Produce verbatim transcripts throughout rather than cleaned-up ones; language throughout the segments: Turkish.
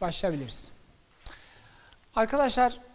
başlayabiliriz. Arkadaşlar,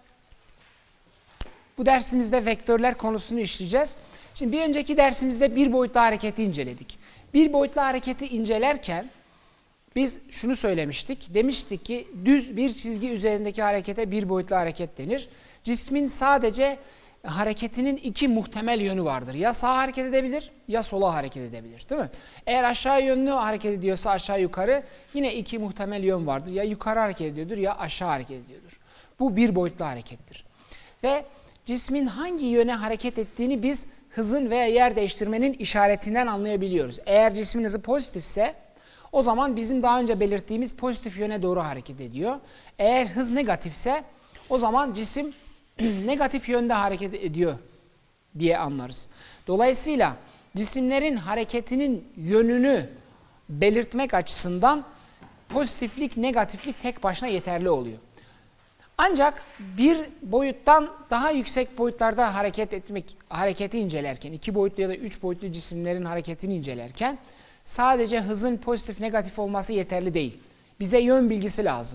bu dersimizde vektörler konusunu işleyeceğiz. Şimdi bir önceki dersimizde bir boyutlu hareketi inceledik. Bir boyutlu hareketi incelerken biz şunu söylemiştik. Demiştik ki düz bir çizgi üzerindeki harekete bir boyutlu hareket denir. Cismin sadece hareketinin iki muhtemel yönü vardır. Ya sağa hareket edebilir ya sola hareket edebilir, değil mi? Eğer aşağı yönlü hareket ediyorsa aşağı yukarı yine iki muhtemel yön vardır. Ya yukarı hareket ediyordur ya aşağı hareket ediyordur. Bu bir boyutlu harekettir. Ve cismin hangi yöne hareket ettiğini biz hızın veya yer değiştirmenin işaretinden anlayabiliyoruz. Eğer cismin hızı pozitifse o zaman bizim daha önce belirttiğimiz pozitif yöne doğru hareket ediyor. Eğer hız negatifse o zaman cisim negatif yönde hareket ediyor diye anlarız. Dolayısıyla cisimlerin hareketinin yönünü belirtmek açısından pozitiflik, negatiflik tek başına yeterli oluyor. Ancak bir boyuttan daha yüksek boyutlarda hareket etmek, hareketi incelerken, iki boyutlu ya da üç boyutlu cisimlerin hareketini incelerken sadece hızın pozitif, negatif olması yeterli değil. Bize yön bilgisi lazım.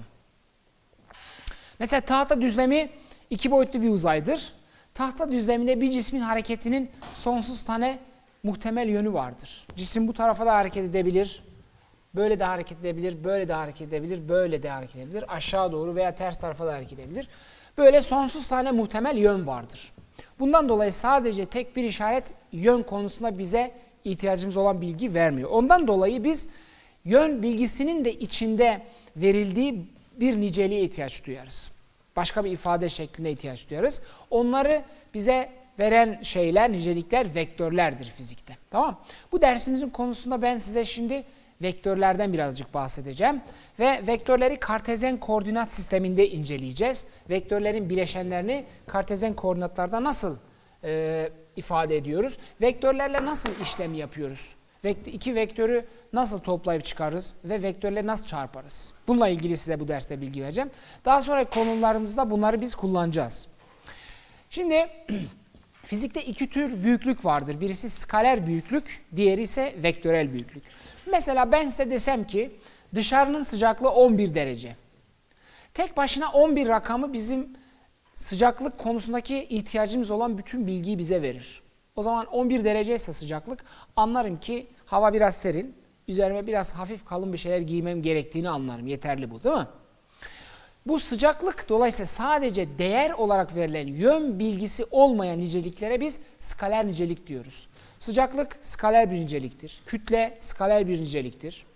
Mesela tahta düzlemi iki boyutlu bir uzaydır. Tahta düzleminde bir cismin hareketinin sonsuz tane muhtemel yönü vardır. Cisim bu tarafa da hareket edebilir, böyle de hareket edebilir, böyle de hareket edebilir, böyle de hareket edebilir, aşağı doğru veya ters tarafa da hareket edebilir. Böyle sonsuz tane muhtemel yön vardır. Bundan dolayı sadece tek bir işaret yön konusunda bize ihtiyacımız olan bilgi vermiyor. Ondan dolayı biz yön bilgisinin de içinde verildiği bir niceliğe ihtiyaç duyarız. Başka bir ifade şeklinde ihtiyaç duyarız. Onları bize veren şeyler, nicelikler vektörlerdir fizikte. Tamam? Bu dersimizin konusunda ben size şimdi vektörlerden birazcık bahsedeceğim. Ve vektörleri Kartezyen koordinat sisteminde inceleyeceğiz. Vektörlerin bileşenlerini Kartezyen koordinatlarda nasıl e, ifade ediyoruz? Vektörlerle nasıl işlem yapıyoruz? Vekt iki vektörü nasıl toplayıp çıkarırız ve vektörleri nasıl çarparız? Bununla ilgili size bu derste bilgi vereceğim. Daha sonra konularımızda bunları biz kullanacağız. Şimdi fizikte iki tür büyüklük vardır. Birisi skaler büyüklük, diğeri ise vektörel büyüklük. Mesela ben size desem ki dışarının sıcaklığı on bir derece. Tek başına on bir rakamı bizim sıcaklık konusundaki ihtiyacımız olan bütün bilgiyi bize verir. O zaman on bir derece ise sıcaklık, anlarım ki hava biraz serin, üzerime biraz hafif kalın bir şeyler giymem gerektiğini anlarım. Yeterli bu, değil mi? Bu sıcaklık dolayısıyla sadece değer olarak verilen yön bilgisi olmayan niceliklere biz skaler nicelik diyoruz. Sıcaklık skaler bir niceliktir. Kütle skaler bir niceliktir.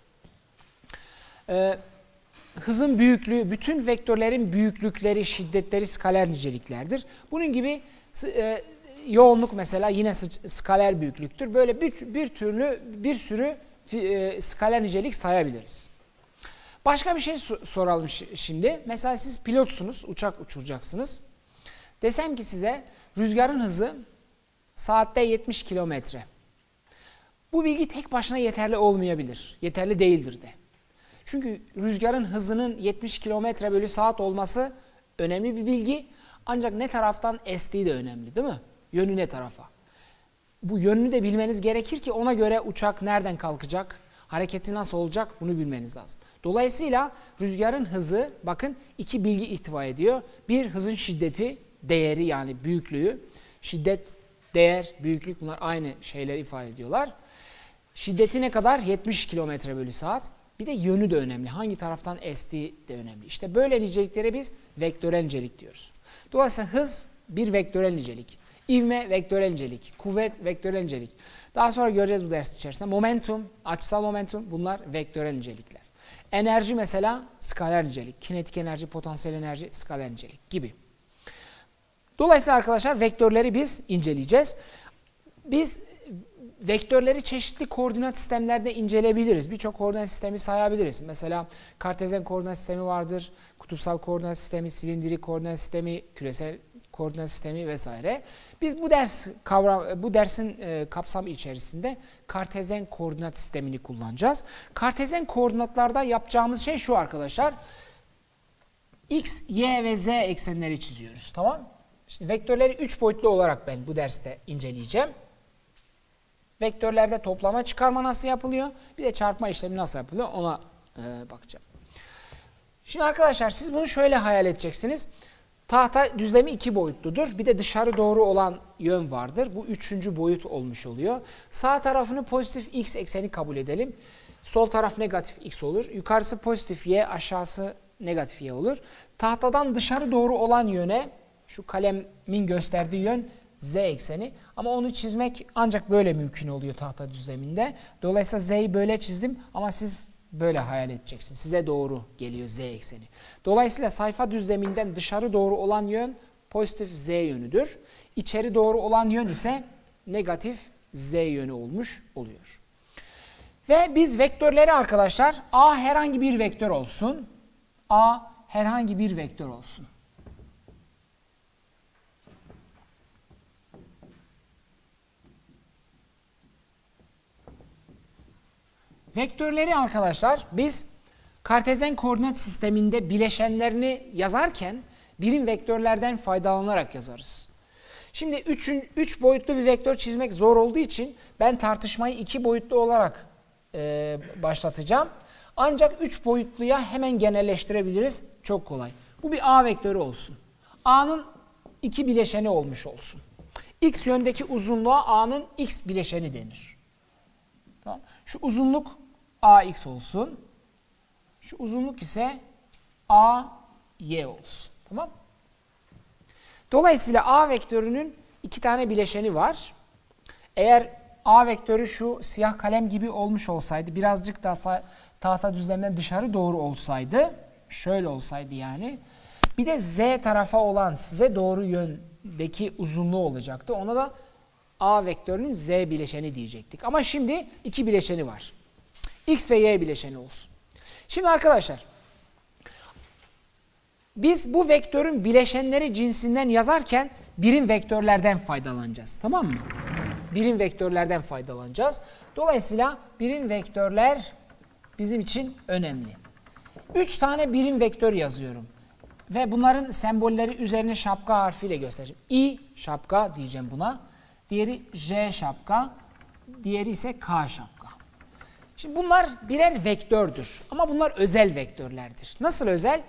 Ee, hızın büyüklüğü, bütün vektörlerin büyüklükleri, şiddetleri skaler niceliklerdir. Bunun gibi e, yoğunluk mesela yine skaler büyüklüktür. Böyle bir, bir türlü bir sürü e, skaler nicelik sayabiliriz. Başka bir şey soralım şimdi. Mesela siz pilotsunuz, uçak uçuracaksınız. Desem ki size rüzgarın hızı saatte yetmiş kilometre. Bu bilgi tek başına yeterli olmayabilir. Yeterli değildir de. Çünkü rüzgarın hızının yetmiş kilometre bölü saat olması önemli bir bilgi. Ancak ne taraftan estiği de önemli, değil mi? Yönü ne tarafa? Bu yönünü de bilmeniz gerekir ki ona göre uçak nereden kalkacak, hareketi nasıl olacak bunu bilmeniz lazım. Dolayısıyla rüzgarın hızı bakın iki bilgi ihtiva ediyor. Bir, hızın şiddeti, değeri yani büyüklüğü. Şiddet, değer, büyüklük bunlar aynı şeyleri ifade ediyorlar. Şiddeti ne kadar? yetmiş kilometre bölü saat. Bir de yönü de önemli. Hangi taraftan estiği de önemli. İşte böyle niceliklere biz vektörel nicelik diyoruz. Dolayısıyla hız bir vektörel nicelik. İvme vektörel nicelik. Kuvvet vektörel nicelik. Daha sonra göreceğiz bu ders içerisinde. Momentum, açısal momentum bunlar vektörel nicelikler. Enerji mesela skaler nicelik. Kinetik enerji, potansiyel enerji, skaler nicelik gibi. Dolayısıyla arkadaşlar vektörleri biz inceleyeceğiz. Biz vektörleri çeşitli koordinat sistemlerde inceleyebiliriz. Birçok koordinat sistemi sayabiliriz. Mesela Kartezyen koordinat sistemi vardır. Kutupsal koordinat sistemi, silindirik koordinat sistemi, küresel koordinat sistemi vesaire. Biz bu ders kavram, bu dersin e, kapsamı içerisinde Kartezyen koordinat sistemini kullanacağız. Kartezyen koordinatlarda yapacağımız şey şu arkadaşlar. X, Y ve Z eksenleri çiziyoruz. Tamam? İşte vektörleri üç boyutlu olarak ben bu derste inceleyeceğim. Vektörlerde toplama çıkarma nasıl yapılıyor? Bir de çarpma işlemi nasıl yapılıyor ona e, bakacağım. Şimdi arkadaşlar siz bunu şöyle hayal edeceksiniz. Tahta düzlemi iki boyutludur. Bir de dışarı doğru olan yön vardır. Bu üçüncü boyut olmuş oluyor. Sağ tarafını pozitif x ekseni kabul edelim. Sol taraf negatif x olur. Yukarısı pozitif y, aşağısı negatif y olur. Tahtadan dışarı doğru olan yöne, şu kalemin gösterdiği yön z ekseni. Ama onu çizmek ancak böyle mümkün oluyor tahta düzleminde. Dolayısıyla z'yi böyle çizdim ama siz böyle hayal edeceksiniz. Size doğru geliyor z ekseni. Dolayısıyla sayfa düzleminden dışarı doğru olan yön pozitif z yönüdür. İçeri doğru olan yön ise negatif z yönü olmuş oluyor. Ve biz vektörleri arkadaşlar a herhangi bir vektör olsun. A herhangi bir vektör olsun. Vektörleri arkadaşlar biz Kartezyen koordinat sisteminde bileşenlerini yazarken birim vektörlerden faydalanarak yazarız. Şimdi üç boyutlu bir vektör çizmek zor olduğu için ben tartışmayı iki boyutlu olarak e, başlatacağım. Ancak üç boyutluya hemen genelleştirebiliriz. Çok kolay. Bu bir A vektörü olsun. A'nın iki bileşeni olmuş olsun. X yöndeki uzunluğa A'nın X bileşeni denir. Tamam. Şu uzunluk A X olsun. Şu uzunluk ise A Y olsun. Tamam. Dolayısıyla A vektörünün iki tane bileşeni var. Eğer A vektörü şu siyah kalem gibi olmuş olsaydı, birazcık daha tahta düzleminden dışarı doğru olsaydı, şöyle olsaydı yani, bir de Z tarafa olan size doğru yöndeki uzunluğu olacaktı. Ona da A vektörünün Z bileşeni diyecektik. Ama şimdi iki bileşeni var. X ve Y bileşeni olsun. Şimdi arkadaşlar, biz bu vektörün bileşenleri cinsinden yazarken birim vektörlerden faydalanacağız. Tamam mı? Birim vektörlerden faydalanacağız. Dolayısıyla birim vektörler bizim için önemli. Üç tane birim vektör yazıyorum. Ve bunların sembolleri üzerine şapka harfiyle göstereceğim. I şapka diyeceğim buna. Diğeri J şapka. Diğeri ise K şapka. Şimdi bunlar birer vektördür. Ama bunlar özel vektörlerdir. Nasıl özel?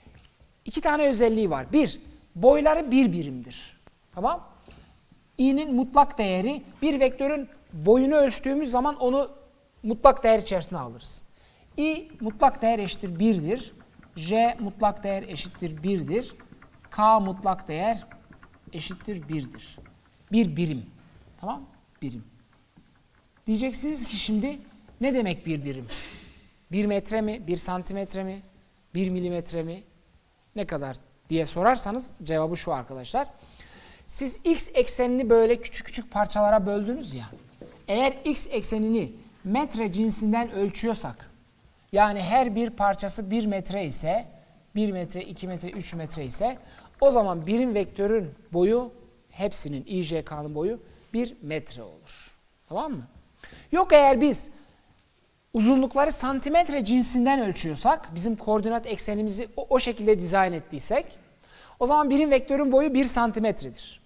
İki tane özelliği var. Bir, boyları bir birimdir. Tamam? i'nin mutlak değeri, bir vektörün boyunu ölçtüğümüz zaman onu mutlak değer içerisine alırız. I mutlak değer eşittir birdir. J mutlak değer eşittir birdir. K mutlak değer eşittir birdir. Bir birim. Tamam? Birim. Diyeceksiniz ki şimdi ne demek bir birim? Bir metre mi? Bir santimetre mi? Bir milimetre mi? Ne kadar diye sorarsanız cevabı şu arkadaşlar. Siz x eksenini böyle küçük küçük parçalara böldünüz ya. Eğer x eksenini metre cinsinden ölçüyorsak, yani her bir parçası bir metre ise, bir metre, iki metre, üç metre ise, o zaman birim vektörün boyu, hepsinin i, j, k'nın boyu bir metre olur. Tamam mı? Yok eğer biz uzunlukları santimetre cinsinden ölçüyorsak, bizim koordinat eksenimizi o, o şekilde dizayn ettiysek, o zaman birim vektörün boyu bir santimetredir.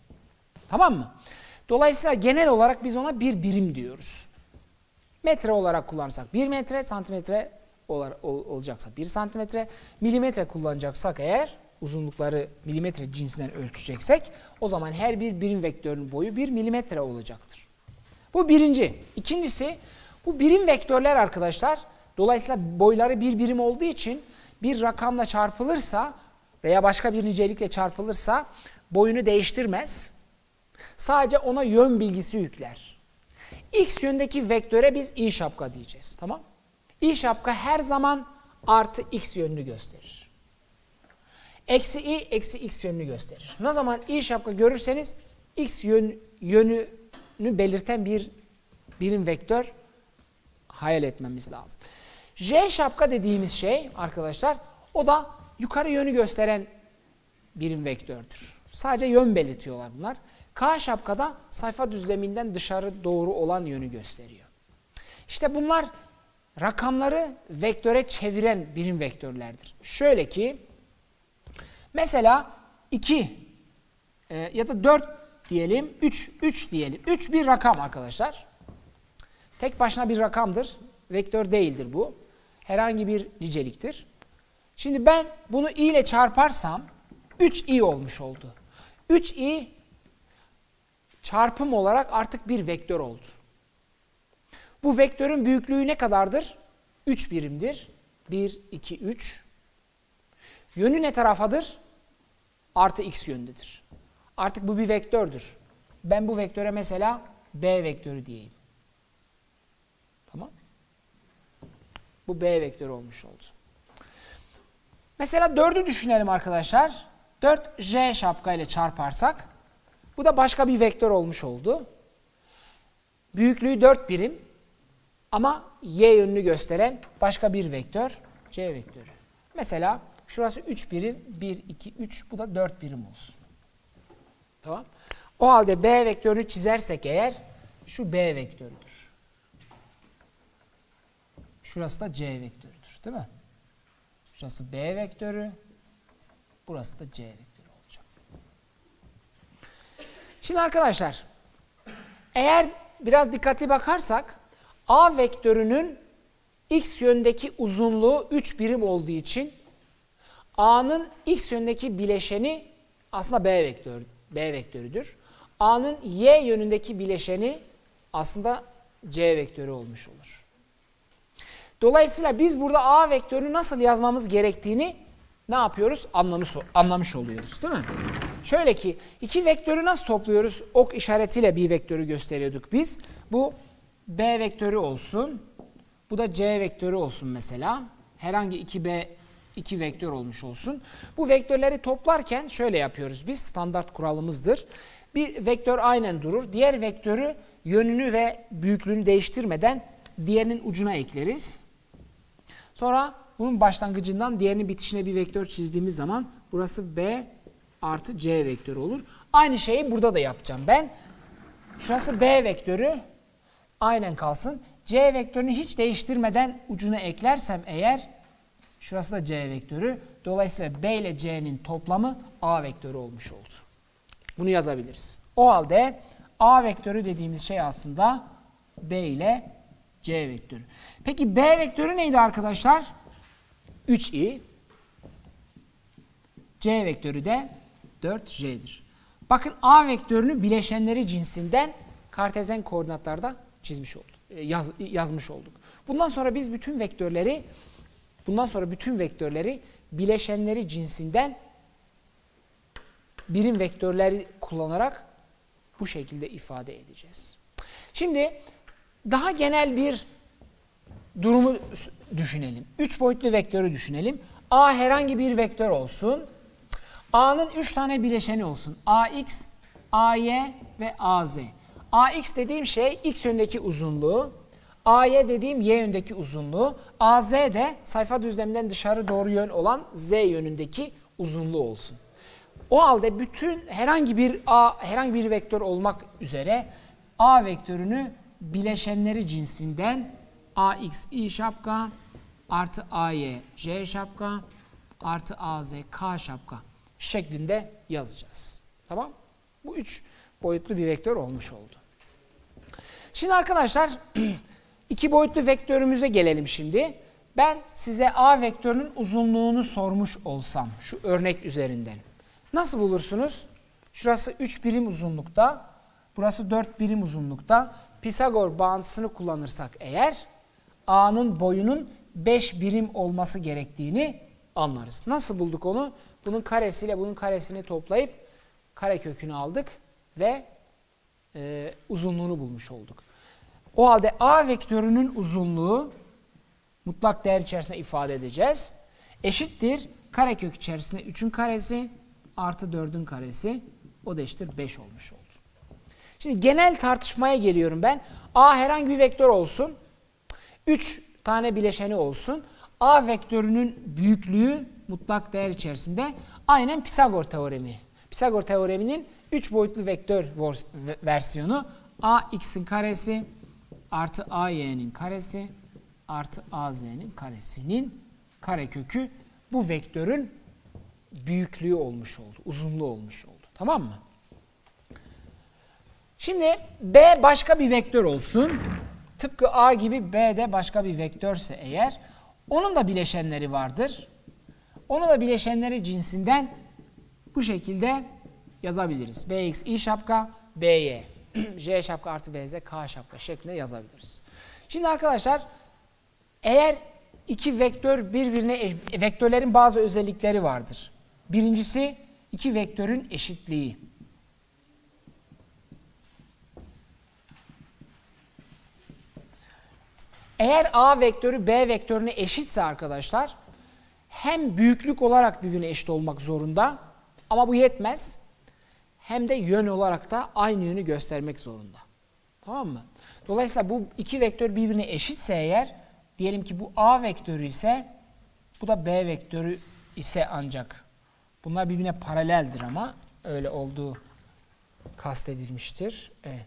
Tamam mı? Dolayısıyla genel olarak biz ona bir birim diyoruz. Metre olarak kullanırsak bir metre, santimetre ol, olacaksa bir santimetre, milimetre kullanacaksak eğer, uzunlukları milimetre cinsinden ölçeceksek, o zaman her bir birim vektörün boyu bir milimetre olacaktır. Bu birinci. İkincisi, bu birim vektörler arkadaşlar, dolayısıyla boyları bir birim olduğu için bir rakamla çarpılırsa veya başka bir nicelikle çarpılırsa boyunu değiştirmez. Sadece ona yön bilgisi yükler. X yöndeki vektöre biz i şapka diyeceğiz. Tamam? i şapka her zaman artı x yönünü gösterir. Eksi i, eksi x yönünü gösterir. Ne zaman i şapka görürseniz x yön, yönünü belirten bir birim vektör hayal etmemiz lazım. J şapka dediğimiz şey arkadaşlar, o da yukarı yönü gösteren birim vektördür. Sadece yön belirtiyorlar bunlar. K şapkada sayfa düzleminden dışarı doğru olan yönü gösteriyor. İşte bunlar rakamları vektöre çeviren birim vektörlerdir. Şöyle ki, mesela iki e, ya da dört diyelim, üç, üç diyelim. üç bir rakam arkadaşlar. Tek başına bir rakamdır. Vektör değildir bu. Herhangi bir niceliktir. Şimdi ben bunu i ile çarparsam üç i olmuş oldu. üç i çarpım olarak artık bir vektör oldu. Bu vektörün büyüklüğü ne kadardır? üç birimdir. bir, iki, üç. Yönü ne tarafadır? Artı x yönündedir. Artık bu bir vektördür. Ben bu vektöre mesela b vektörü diyeyim. Tamam. Bu b vektörü olmuş oldu. Mesela dördü düşünelim arkadaşlar. dört j şapka ile çarparsak bu da başka bir vektör olmuş oldu. Büyüklüğü dört birim ama y yönünü gösteren başka bir vektör c vektörü. Mesela şurası üç birim, bir, iki, üç, bu da dört birim olsun. Tamam. O halde b vektörünü çizersek eğer şu b vektörüdür. Şurası da c vektörüdür, değil mi? Şurası b vektörü, burası da c vektörü olacak. Şimdi arkadaşlar, eğer biraz dikkatli bakarsak, a vektörünün x yöndeki uzunluğu üç birim olduğu için a'nın x yöndeki bileşeni aslında b vektör, b vektörüdür. A'nın y yönündeki bileşeni aslında c vektörü olmuş olur. Dolayısıyla biz burada a vektörünü nasıl yazmamız gerektiğini ne yapıyoruz? Anlamış, anlamış oluyoruz, değil mi? Şöyle ki iki vektörü nasıl topluyoruz? Ok işaretiyle bir vektörü gösteriyorduk biz. Bu b vektörü olsun. Bu da c vektörü olsun mesela. Herhangi iki b iki vektör olmuş olsun. Bu vektörleri toplarken şöyle yapıyoruz biz. Standart kuralımızdır. Bir vektör aynen durur. Diğer vektörü yönünü ve büyüklüğünü değiştirmeden diğerinin ucuna ekleriz. Sonra bunun başlangıcından diğerinin bitişine bir vektör çizdiğimiz zaman burası b artı c vektörü olur. Aynı şeyi burada da yapacağım. Ben şurası b vektörü aynen kalsın. C vektörünü hiç değiştirmeden ucuna eklersem eğer şurası da c vektörü. Dolayısıyla b ile c'nin toplamı a vektörü olmuş oldu. Bunu yazabiliriz. O halde a vektörü dediğimiz şey aslında b ile c vektörü. Peki b vektörü neydi arkadaşlar? üç i. C vektörü de dört j'dir. Bakın a vektörünü bileşenleri cinsinden kartezyen koordinatlarda çizmiş olduk. Yaz, yazmış olduk. Bundan sonra biz bütün vektörleri bundan sonra bütün vektörleri bileşenleri cinsinden birim vektörleri kullanarak bu şekilde ifade edeceğiz. Şimdi daha genel bir durumu düşünelim. Üç boyutlu vektörü düşünelim. A herhangi bir vektör olsun. A'nın üç tane bileşeni olsun. Ax, Ay ve Az. Ax dediğim şey x yönündeki uzunluğu. Ay dediğim y yönündeki uzunluğu. Az de sayfa düzleminden dışarı doğru yön olan z yönündeki uzunluğu olsun. O halde bütün herhangi bir a herhangi bir vektör olmak üzere a vektörünü bileşenleri cinsinden ax i şapka artı ay j şapka artı az k şapka şeklinde yazacağız. Tamam? Bu üç boyutlu bir vektör olmuş oldu. Şimdi arkadaşlar iki boyutlu vektörümüze gelelim şimdi. Ben size a vektörünün uzunluğunu sormuş olsam şu örnek üzerinden. Nasıl bulursunuz? Şurası üç birim uzunlukta, burası dört birim uzunlukta. Pisagor bağıntısını kullanırsak eğer a'nın boyunun beş birim olması gerektiğini anlarız. Nasıl bulduk onu? Bunun karesiyle bunun karesini toplayıp karekökünü aldık ve e, uzunluğunu bulmuş olduk. O halde a vektörünün uzunluğu mutlak değer içerisinde ifade edeceğiz. Eşittir karekök içerisinde üçün karesi artı dördün karesi, o da eşittir beş olmuş oldu. Şimdi genel tartışmaya geliyorum ben. A herhangi bir vektör olsun. üç tane bileşeni olsun. A vektörünün büyüklüğü mutlak değer içerisinde aynen Pisagor teoremi. Pisagor teoreminin üç boyutlu vektör versiyonu ax'in karesi artı ay'nin karesi artı az'nin karesinin karekökü bu vektörün büyüklüğü olmuş oldu, uzunluğu olmuş oldu. Tamam mı? Şimdi B başka bir vektör olsun. Tıpkı A gibi B de başka bir vektörse eğer, onun da bileşenleri vardır. Onu da bileşenleri cinsinden bu şekilde yazabiliriz. Bx i şapka, by j şapka artı bz k şapka şeklinde yazabiliriz. Şimdi arkadaşlar eğer iki vektör birbirine, vektörlerin bazı özellikleri vardır. Birincisi iki vektörün eşitliği. Eğer A vektörü B vektörüne eşitse arkadaşlar hem büyüklük olarak birbirine eşit olmak zorunda ama bu yetmez. Hem de yön olarak da aynı yönü göstermek zorunda. Tamam mı? Dolayısıyla bu iki vektör birbirine eşitse eğer, diyelim ki bu A vektörü ise bu da B vektörü ise ancak. Bunlar birbirine paraleldir ama öyle olduğu kastedilmiştir. Evet.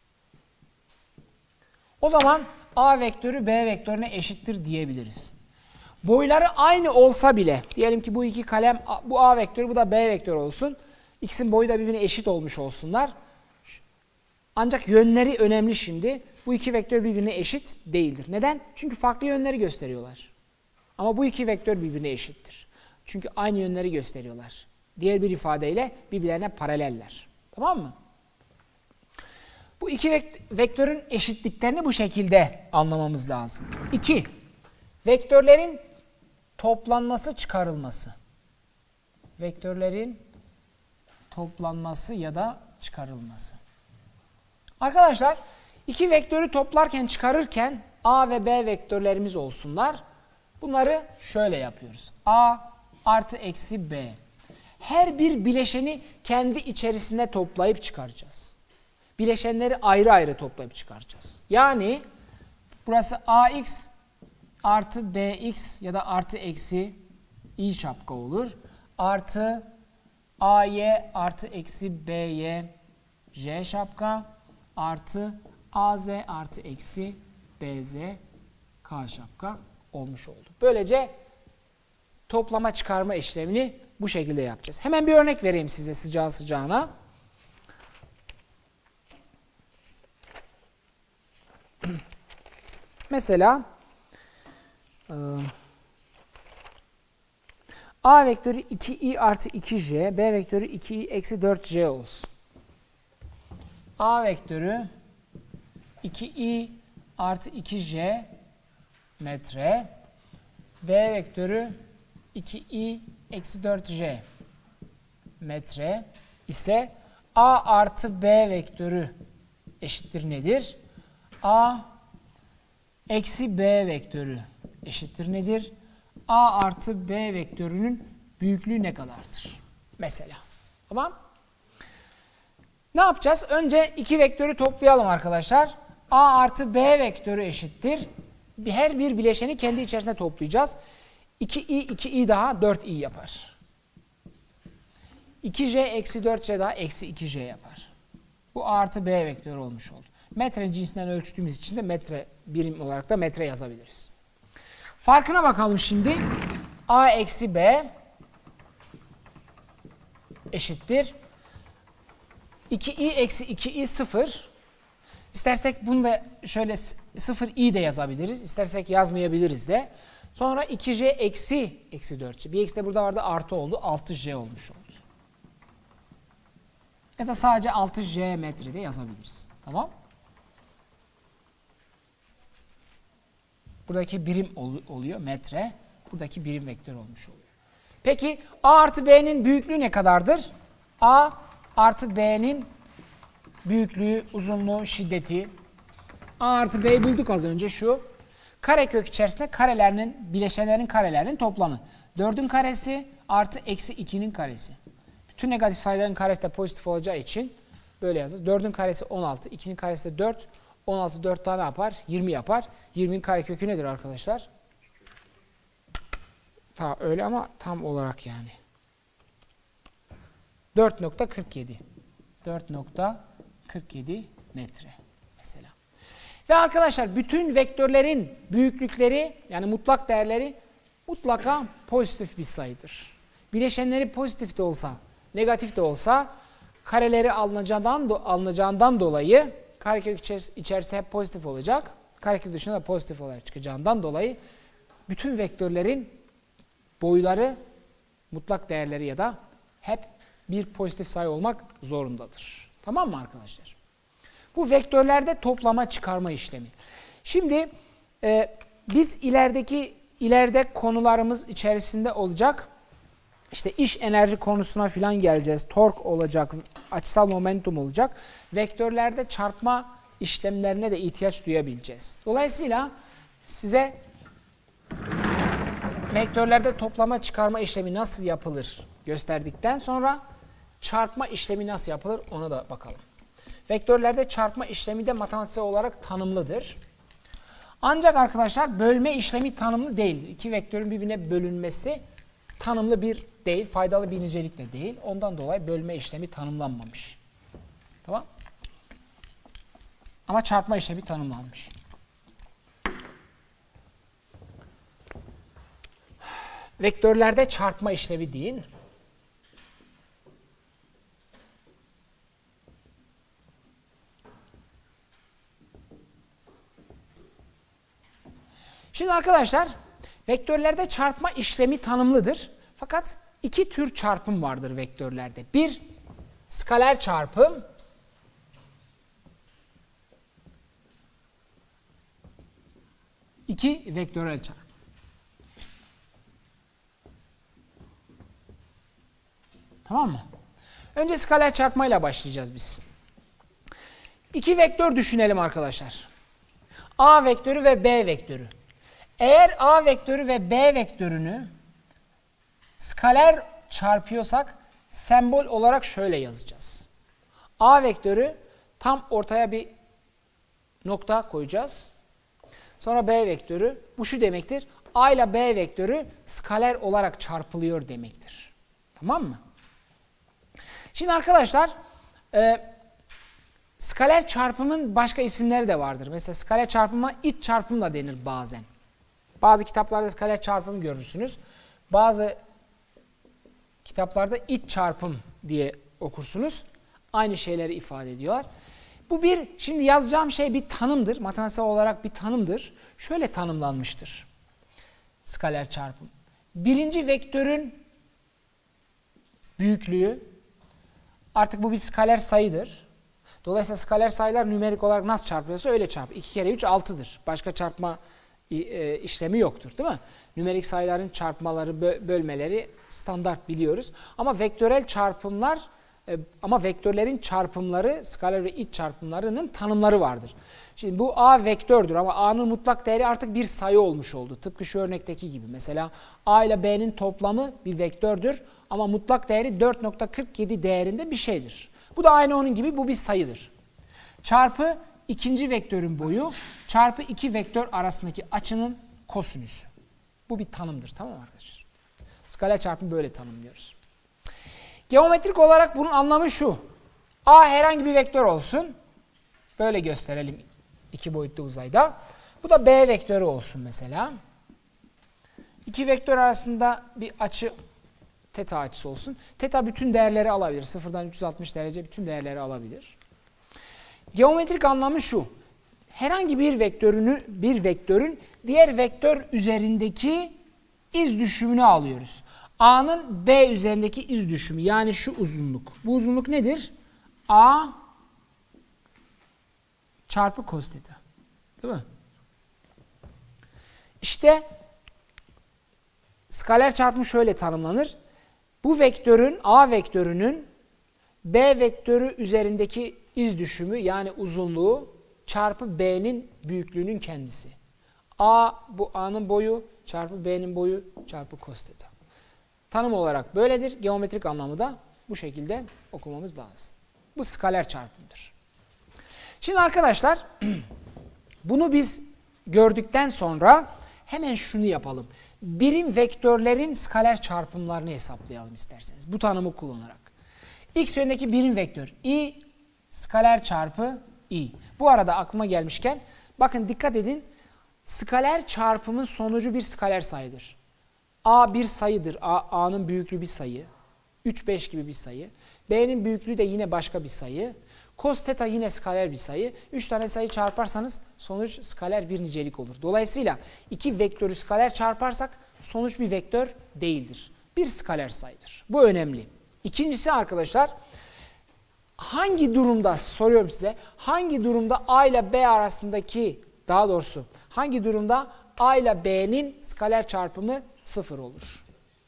O zaman A vektörü B vektörüne eşittir diyebiliriz. Boyları aynı olsa bile, diyelim ki bu iki kalem, bu A vektörü, bu da B vektörü olsun. İkisinin boyu da birbirine eşit olmuş olsunlar. Ancak yönleri önemli şimdi. Bu iki vektör birbirine eşit değildir. Neden? Çünkü farklı yönleri gösteriyorlar. Ama bu iki vektör birbirine eşittir. Çünkü aynı yönleri gösteriyorlar. Diğer bir ifadeyle birbirlerine paraleller. Tamam mı? Bu iki vektörün eşitliklerini bu şekilde anlamamız lazım. İki, vektörlerin toplanması, çıkarılması. Vektörlerin toplanması ya da çıkarılması. Arkadaşlar, iki vektörü toplarken, çıkarırken A ve B vektörlerimiz olsunlar. Bunları şöyle yapıyoruz. A artı eksi B. Her bir bileşeni kendi içerisinde toplayıp çıkaracağız. Bileşenleri ayrı ayrı toplayıp çıkaracağız. Yani burası ax artı bx ya da artı eksi i şapka olur. Artı ay artı eksi by j şapka artı az artı eksi bz k şapka olmuş oldu. Böylece toplama çıkarma işlemini bu şekilde yapacağız. Hemen bir örnek vereyim size sıcağı sıcağına. Mesela A vektörü iki i artı iki j, B vektörü iki i eksi dört j olsun. A vektörü iki i artı iki j metre, B vektörü iki i eksi dört j metre ise A artı B vektörü eşittir nedir? A eksi B vektörü eşittir nedir? A artı B vektörünün büyüklüğü ne kadardır? Mesela. Tamam. Ne yapacağız? Önce iki vektörü toplayalım arkadaşlar. A artı B vektörü eşittir. Her bir bileşeni kendi içerisinde toplayacağız. iki i, iki i daha dört i yapar. iki j eksi dört j daha eksi iki j yapar. Bu A artı B vektörü olmuş oldu. Metre cinsinden ölçtüğümüz için de metre birim olarak da metre yazabiliriz. Farkına bakalım şimdi. A eksi B eşittir. iki i eksi iki i sıfır. İstersek bunu da şöyle sıfır i de yazabiliriz. İstersek yazmayabiliriz de. Sonra iki j eksi eksi dört j. Bir eksi de burada vardı, artı oldu. altı j olmuş oldu. Ya da sadece altı j metre de yazabiliriz. Tamam. Buradaki birim ol, oluyor metre. Buradaki birim vektör olmuş oluyor. Peki A artı B'nin büyüklüğü ne kadardır? A artı B'nin büyüklüğü, uzunluğu, şiddeti. A artı B'yi bulduk az önce şu. Karekök içerisinde karelerinin, bileşenlerin karelerinin toplamı. dördün karesi artı eksi ikinin karesi. Bütün negatif sayıların karesi de pozitif olacağı için böyle yazılır. dördün karesi on altı, ikinin karesi de dört. on altı dört tane yapar? yirmi yapar. yirminin karekökü nedir arkadaşlar? Ta öyle ama tam olarak yani. dört nokta kırk yedi. dört nokta kırk yedi metre mesela. Ve arkadaşlar bütün vektörlerin büyüklükleri yani mutlak değerleri mutlaka pozitif bir sayıdır. Bileşenleri pozitif de olsa, negatif de olsa kareleri alınacağından, do alınacağından dolayı karekök içerisi hep pozitif olacak. Karekök dışında da pozitif olarak çıkacağından dolayı bütün vektörlerin boyları mutlak değerleri ya da hep bir pozitif sayı olmak zorundadır. Tamam mı arkadaşlar? Bu vektörlerde toplama çıkarma işlemi. Şimdi e, biz ilerideki ileride konularımız içerisinde olacak. İşte iş enerji konusuna filan geleceğiz. Tork olacak, açısal momentum olacak. Vektörlerde çarpma işlemlerine de ihtiyaç duyabileceğiz. Dolayısıyla size vektörlerde toplama çıkarma işlemi nasıl yapılır gösterdikten sonra çarpma işlemi nasıl yapılır ona da bakalım. Vektörlerde çarpma işlemi de matematiksel olarak tanımlıdır. Ancak arkadaşlar bölme işlemi tanımlı değil. İki vektörün birbirine bölünmesi tanımlı bir değil, faydalı bir nicelik de değil. Ondan dolayı bölme işlemi tanımlanmamış. Tamam? Ama çarpma işlemi tanımlanmış. Vektörlerde çarpma işlevi deyin. Şimdi arkadaşlar, vektörlerde çarpma işlemi tanımlıdır. Fakat iki tür çarpım vardır vektörlerde. Bir, skaler çarpım. İki, vektörel çarpım. Tamam mı? Önce skaler çarpmayla başlayacağız biz. İki vektör düşünelim arkadaşlar. A vektörü ve B vektörü. Eğer A vektörü ve B vektörünü skaler çarpıyorsak sembol olarak şöyle yazacağız. A vektörü tam ortaya bir nokta koyacağız. Sonra B vektörü, bu şu demektir. A ile B vektörü skaler olarak çarpılıyor demektir. Tamam mı? Şimdi arkadaşlar e, skaler çarpımın başka isimleri de vardır. Mesela skaler çarpıma iç çarpım da denir bazen. Bazı kitaplarda skaler çarpım görürsünüz. Bazı kitaplarda iç çarpım diye okursunuz. Aynı şeyleri ifade ediyorlar. Bu bir, şimdi yazacağım şey bir tanımdır. Matematiksel olarak bir tanımdır. Şöyle tanımlanmıştır. Skaler çarpım. Birinci vektörün büyüklüğü, artık bu bir skaler sayıdır. Dolayısıyla skaler sayılar nümerik olarak nasıl çarpılıyorsa öyle çarpılır. iki kere üç altıdır. Başka çarpma e, işlemi yoktur, değil mi? Nümerik sayıların çarpmaları, bölmeleri standart biliyoruz. Ama vektörel çarpımlar, e, ama vektörlerin çarpımları, skaler ve iç çarpımlarının tanımları vardır. Şimdi bu A vektördür ama A'nın mutlak değeri artık bir sayı olmuş oldu. Tıpkı şu örnekteki gibi. Mesela A ile B'nin toplamı bir vektördür ama mutlak değeri dört nokta kırk yedi değerinde bir şeydir. Bu da aynı onun gibi, bu bir sayıdır. Çarpı ikinci vektörün boyu çarpı iki vektör arasındaki açının kosinüsü. Bu bir tanımdır, tamam mı arkadaşlar? Skaler çarpımı böyle tanımlıyoruz. Geometrik olarak bunun anlamı şu. A herhangi bir vektör olsun. Böyle gösterelim iki boyutlu uzayda. Bu da B vektörü olsun mesela. İki vektör arasında bir açı teta açısı olsun. Teta bütün değerleri alabilir. Sıfırdan üç yüz altmış derece bütün değerleri alabilir. Geometrik anlamı şu. Herhangi bir vektörünü, bir vektörün diğer vektör üzerindeki iz düşümünü alıyoruz. A'nın B üzerindeki iz düşümü, yani şu uzunluk. Bu uzunluk nedir? A çarpı cos theta. Değil mi? İşte skaler çarpım şöyle tanımlanır. Bu vektörün, A vektörünün B vektörü üzerindeki iz düşümü, yani uzunluğu çarpı B'nin büyüklüğünün kendisi. A, bu A'nın boyu çarpı B'nin boyu çarpı cos theta. Tanım olarak böyledir. Geometrik anlamı da bu şekilde okumamız lazım. Bu skaler çarpımdır. Şimdi arkadaşlar bunu biz gördükten sonra hemen şunu yapalım. Birim vektörlerin skaler çarpımlarını hesaplayalım isterseniz. Bu tanımı kullanarak. X yönündeki birim vektör i skaler çarpı i. Bu arada aklıma gelmişken bakın dikkat edin. Skaler çarpımın sonucu bir skaler sayıdır. A bir sayıdır. A, A'nın büyüklüğü bir sayı. üç, beş gibi bir sayı. B'nin büyüklüğü de yine başka bir sayı. Cos theta yine skaler bir sayı. üç tane sayı çarparsanız sonuç skaler bir nicelik olur. Dolayısıyla iki vektörü skaler çarparsak sonuç bir vektör değildir. bir skaler sayıdır. Bu önemli. İkincisi arkadaşlar, hangi durumda, soruyorum size, hangi durumda A ile B arasındaki, daha doğrusu hangi durumda A ile B'nin skaler çarpımı sıfır olur?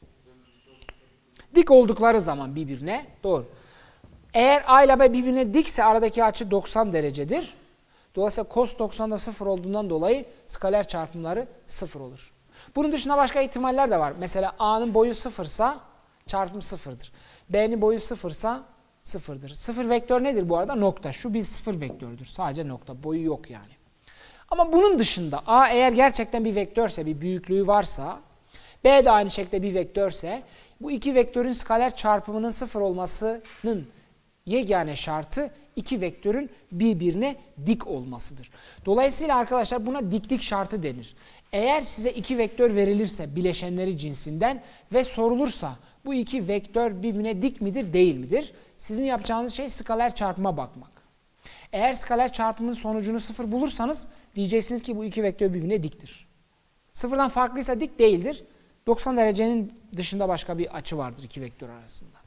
Dik oldukları zaman birbirine, doğru. Eğer A ile B birbirine dikse aradaki açı doksan derecedir. Dolayısıyla cos doksan da sıfır olduğundan dolayı skaler çarpımları sıfır olur. Bunun dışında başka ihtimaller de var. Mesela A'nın boyu sıfırsa çarpım sıfırdır. B'nin boyu sıfırsa sıfırdır. Sıfır vektör nedir bu arada? Nokta. Şu bir sıfır vektördür. Sadece nokta. Boyu yok yani. Ama bunun dışında A eğer gerçekten bir vektörse, bir büyüklüğü varsa, B de aynı şekilde bir vektörse, bu iki vektörün skaler çarpımının sıfır olmasının yegane şartı iki vektörün birbirine dik olmasıdır. Dolayısıyla arkadaşlar buna diklik şartı denir. Eğer size iki vektör verilirse bileşenleri cinsinden ve sorulursa bu iki vektör birbirine dik midir, değil midir? Sizin yapacağınız şey skaler çarpıma bakmak. Eğer skaler çarpımın sonucunu sıfır bulursanız diyeceksiniz ki bu iki vektör birbirine diktir. Sıfırdan farklıysa dik değildir. doksan derecenin dışında başka bir açı vardır iki vektör arasında.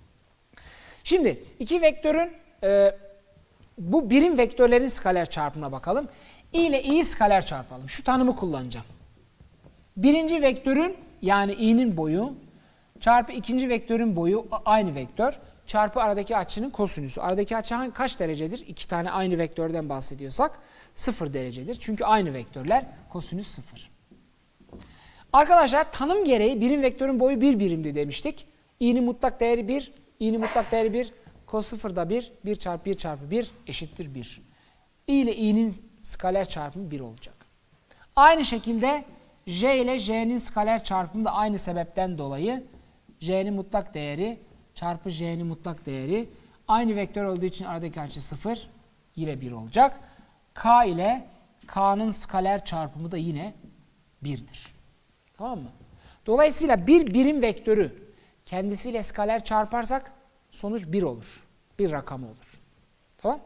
Şimdi iki vektörün e, bu birim vektörlerin skaler çarpımına bakalım. I ile i'yi skaler çarpalım. Şu tanımı kullanacağım. Birinci vektörün yani i'nin boyu çarpı ikinci vektörün boyu aynı vektör çarpı aradaki açının kosinüsü. Aradaki açı kaç derecedir? İki tane aynı vektörden bahsediyorsak sıfır derecedir. Çünkü aynı vektörler, kosinüs sıfır. Arkadaşlar tanım gereği birim vektörün boyu bir birimdi demiştik. i'nin mutlak değeri bir, i'nin mutlak değeri bir, cos sıfır da bir, bir çarpı bir çarpı bir eşittir bir. I ile i'nin skaler çarpımı bir olacak. Aynı şekilde j ile j'nin skaler çarpımı da aynı sebepten dolayı j'nin mutlak değeri çarpı j'nin mutlak değeri aynı vektör olduğu için aradaki açı sıfır yine bir olacak. K ile k'nın skaler çarpımı da yine birdir. Tamam mı? Dolayısıyla bir birim vektörü kendisiyle skaler çarparsak sonuç bir olur. Bir rakam olur. Tamam?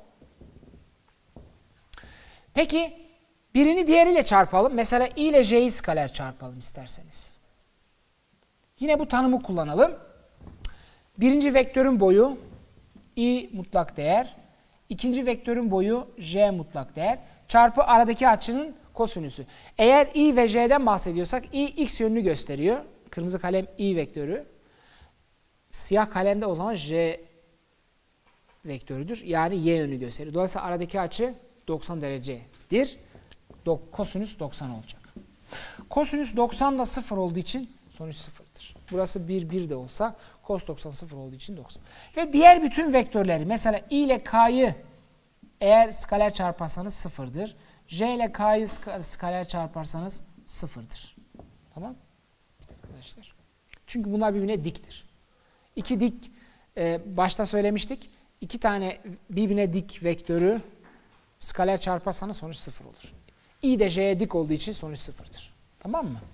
Peki birini diğeriyle çarpalım. Mesela i ile j'yi skaler çarpalım isterseniz. Yine bu tanımı kullanalım. Birinci vektörün boyu i mutlak değer. İkinci vektörün boyu j mutlak değer. Çarpı aradaki açının kosinüsü. Eğer i ve j'den bahsediyorsak i x yönünü gösteriyor. Kırmızı kalem i vektörü. Siyah kalemde o zaman j vektörüdür. Yani y yönünü gösteriyor. Dolayısıyla aradaki açı doksan derecedir. Do kosinüs doksan olacak. Kosinüs doksan da sıfır olduğu için sonuç sıfırdır. Burası bir, bir de olsa cos doksan sıfır olduğu için doksan. Ve diğer bütün vektörleri mesela i ile k'yı eğer skaler çarparsanız sıfırdır. J ile k'yı skaler çarparsanız sıfırdır. Tamam? Arkadaşlar. Çünkü bunlar birbirine diktir. İki dik e, başta söylemiştik. İki tane birbirine dik vektörü skaler çarparsanız sonuç sıfır olur. i de j'ye dik olduğu için sonuç sıfırdır. Tamam mı?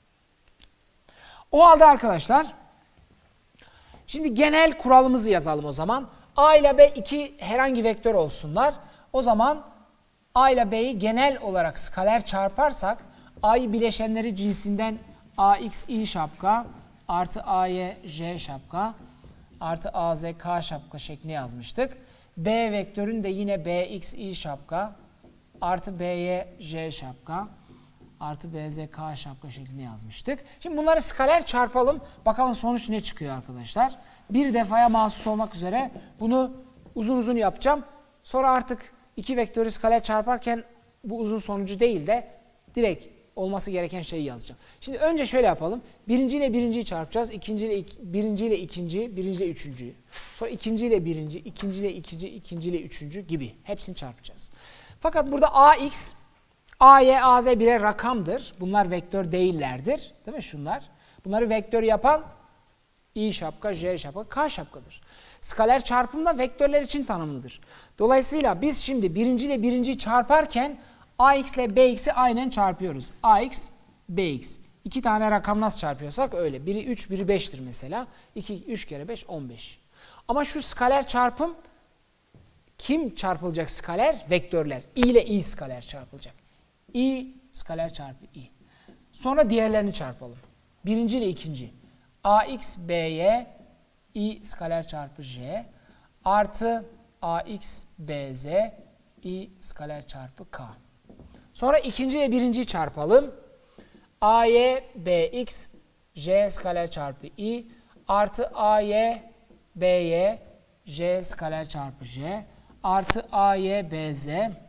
O halde arkadaşlar şimdi genel kuralımızı yazalım o zaman. A ile B iki herhangi vektör olsunlar. O zaman A ile B'yi genel olarak skaler çarparsak A'yı bileşenleri cinsinden ax i şapka artı ay j şapka artı az k şapka şeklinde yazmıştık. B vektörün de yine bx i şapka artı by j şapka artı bz k şapka şeklinde yazmıştık. Şimdi bunları skaler çarpalım. Bakalım sonuç ne çıkıyor arkadaşlar. Bir defaya mahsus olmak üzere bunu uzun uzun yapacağım. Sonra artık iki vektörü skaler çarparken bu uzun sonucu değil de direkt olması gereken şeyi yazacağım. Şimdi önce şöyle yapalım. Birinci ile birinciyi çarpacağız. İkinci ile ik, birinci ile ikinci, birinci ile üçüncüyü. Sonra ikinci ile birinci, ikinci ile ikinci, ikinci ile üçüncü gibi. Hepsini çarpacağız. Fakat burada ax, ay, az birer rakamdır. Bunlar vektör değillerdir. Değil mi şunlar? Bunları vektör yapan i şapka, j şapka, k şapkadır. Skaler çarpım da vektörler için tanımlıdır. Dolayısıyla biz şimdi birinci ile birinciyi çarparken ax ile bx'i aynen çarpıyoruz. Ax, bx. İki tane rakam nasıl çarpıyorsak öyle. Biri üç, biri beş'tir mesela. iki, üç kere beş, on beş. Ama şu skaler çarpım kim çarpılacak skaler? Vektörler. I ile i skaler çarpılacak. I skaler çarpı i. Sonra diğerlerini çarpalım. Birinci ile ikinci. ax b'ye i skaler çarpı j artı ax bz i skaler çarpı k. Sonra ikinci ile birinciyi çarpalım. Ay bx j skaler çarpı i artı ay by j skaler çarpı j artı ay bz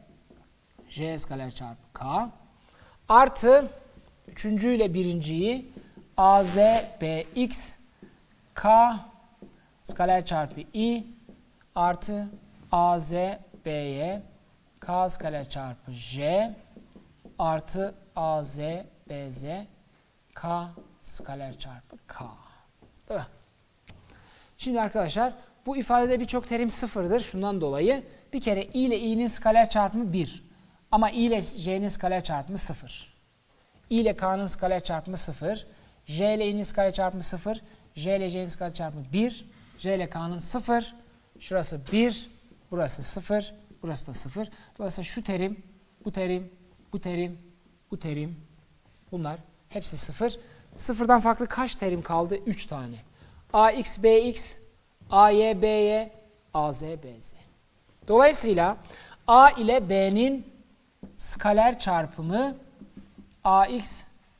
j skaler çarpı k artı üçüncü ile birinciyi az bx k skaler çarpı i artı az by k skaler çarpı j artı az bz k skaler çarpı k. Değil mi? Şimdi arkadaşlar bu ifadede birçok terim sıfırdır. Şundan dolayı bir kere i ile i'nin skaler çarpımı bir. Ama i ile j'nin skaler çarpımı sıfır. i ile k'nın skaler çarpımı sıfır. J ile i'nin skaler çarpımı sıfır. J ile j'nin skaler çarpımı bir. J ile k'nın sıfır. Şurası bir. Burası sıfır. Burası da sıfır. Dolayısıyla şu terim, bu terim, bu terim, bu terim, bunlar hepsi sıfır. Sıfırdan farklı kaç terim kaldı? üç tane. Ax, bx, ay, by, az, bz. Dolayısıyla a ile b'nin skaler çarpımı ax,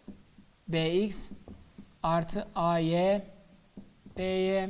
bx artı ay, by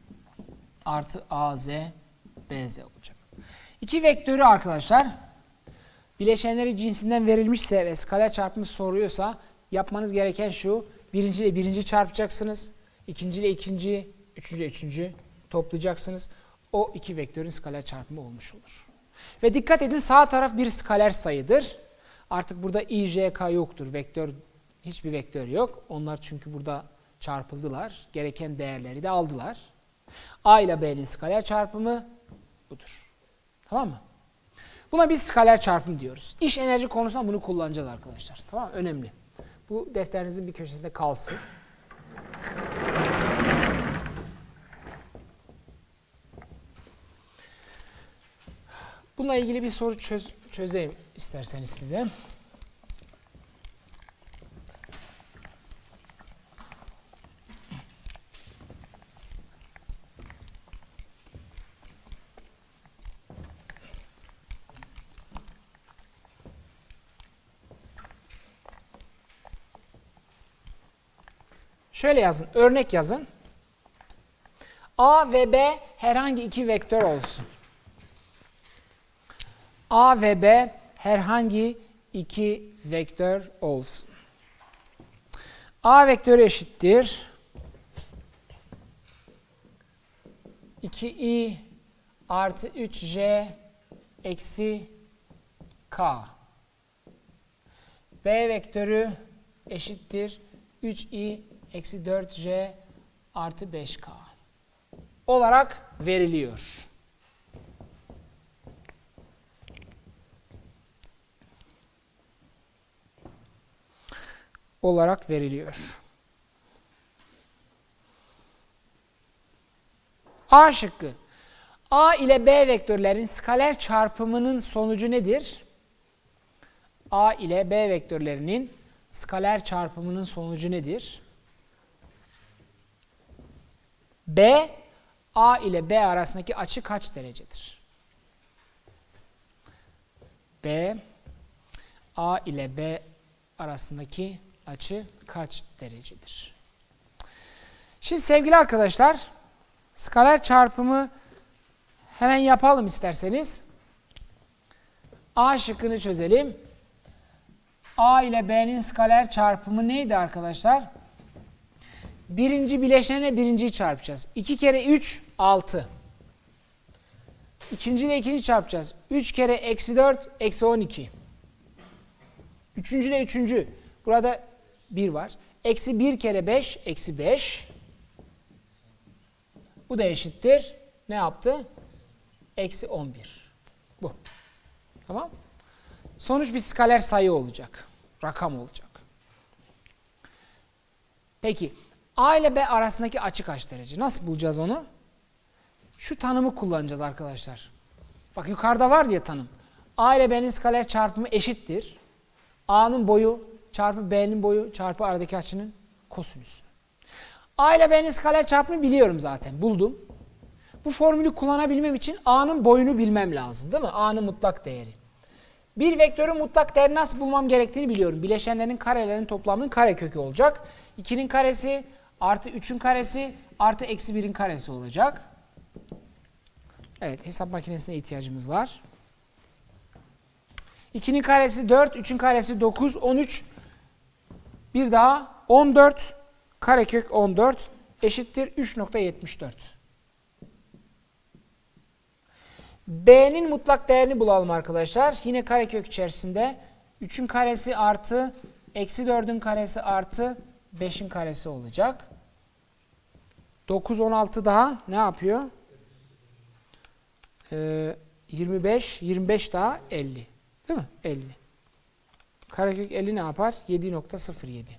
artı az, bz olacak. İki vektörü arkadaşlar bileşenleri cinsinden verilmişse ve skaler çarpımı soruyorsa yapmanız gereken şu: birinci ile birinci çarpacaksınız, ikinci ile ikinci, üçüncü ile üçüncü toplayacaksınız. O iki vektörün skaler çarpımı olmuş olur. Ve dikkat edin, sağ taraf bir skaler sayıdır. Artık burada i, j, k yoktur. Vektör, hiçbir vektör yok. Onlar çünkü burada çarpıldılar. Gereken değerleri de aldılar. A ile b'nin skaler çarpımı budur. Tamam mı? Buna biz skaler çarpım diyoruz. İş enerji konusunda bunu kullanacağız arkadaşlar. Tamam mı? Önemli. Bu defterinizin bir köşesinde kalsın. Bununla ilgili bir soru çöz, çözeyim isterseniz size. Şöyle yazın, örnek yazın. A ve B herhangi iki vektör olsun. A ve B herhangi iki vektör olsun. A vektörü eşittir iki i artı üç j eksi k. B vektörü eşittir üç i eksi dört j artı beş k olarak veriliyor. Olarak veriliyor. A şıkkı. A ile B vektörlerin skaler çarpımının sonucu nedir? A ile B vektörlerinin skaler çarpımının sonucu nedir? B, A ile B arasındaki açı kaç derecedir? B, A ile B arasındaki açı kaç derecedir? Şimdi sevgili arkadaşlar, skaler çarpımı hemen yapalım isterseniz. A şıkkını çözelim. A ile B'nin skaler çarpımı neydi arkadaşlar? Birinci bileşene birinciyi çarpacağız. iki kere üç, altı. İkinci ile ikinci çarpacağız. üç kere eksi dört, eksi on iki. Üçüncü ile üçüncü. Burada bir var. Eksi bir kere beş, eksi beş. Bu da eşittir. Ne yaptı? Eksi on bir. Bu. Tamam. Sonuç bir skaler sayı olacak. Rakam olacak. Peki. A ile B arasındaki açı kaç derece? Nasıl bulacağız onu? Şu tanımı kullanacağız arkadaşlar. Bak yukarıda var diye tanım. A ile B'nin skaler çarpımı eşittir. A'nın boyu çarpı B'nin boyu çarpı aradaki açının kosinüsü. A ile B'nin skaler çarpımını biliyorum zaten. Buldum. Bu formülü kullanabilmem için A'nın boyunu bilmem lazım. Değil mi? A'nın mutlak değeri. Bir vektörün mutlak değerini nasıl bulmam gerektiğini biliyorum. Bileşenlerin karelerinin toplamının karekökü olacak. ikinin karesi artı üçün karesi artı eksi birin karesi olacak. Evet, hesap makinesine ihtiyacımız var. ikinin karesi dört, üçün karesi dokuz, on üç. Bir daha on dört karekök on dört eşittir üç nokta yetmiş dört. B'nin mutlak değerini bulalım arkadaşlar. Yine karekök içerisinde üçün karesi artı eksi dördün karesi artı beşin karesi olacak. dokuz, on altı daha ne yapıyor? Ee, yirmi beş, yirmi beş daha elli. Değil mi? elli. Karekök elli ne yapar? yedi nokta sıfır yedi.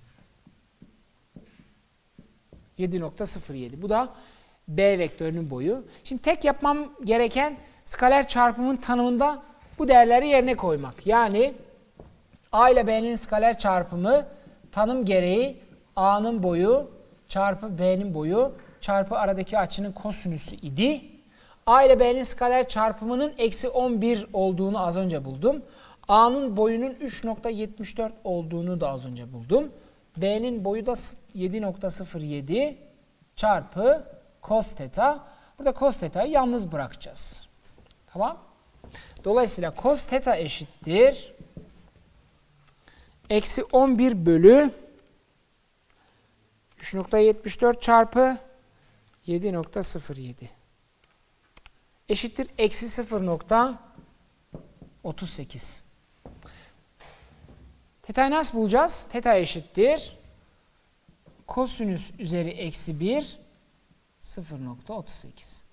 yedi nokta sıfır yedi. Bu da B vektörünün boyu. Şimdi tek yapmam gereken skaler çarpımın tanımında bu değerleri yerine koymak. Yani A ile B'nin skaler çarpımı tanım gereği A'nın boyu çarpı B'nin boyu çarpı aradaki açının kosinüsü idi. A ile B'nin skaler çarpımının eksi on bir olduğunu az önce buldum. A'nın boyunun üç nokta yetmiş dört olduğunu da az önce buldum. B'nin boyu da yedi nokta sıfır yedi çarpı cos theta. Burada cos theta'yı yalnız bırakacağız. Tamam. Dolayısıyla cos theta eşittir eksi on bir bölü üç nokta yetmiş dört çarpı yedi nokta sıfır yedi eşittir eksi sıfır nokta otuz sekiz. Teta'yı nasıl bulacağız? Teta eşittir kosinüs üzeri eksi bir sıfır nokta otuz sekiz.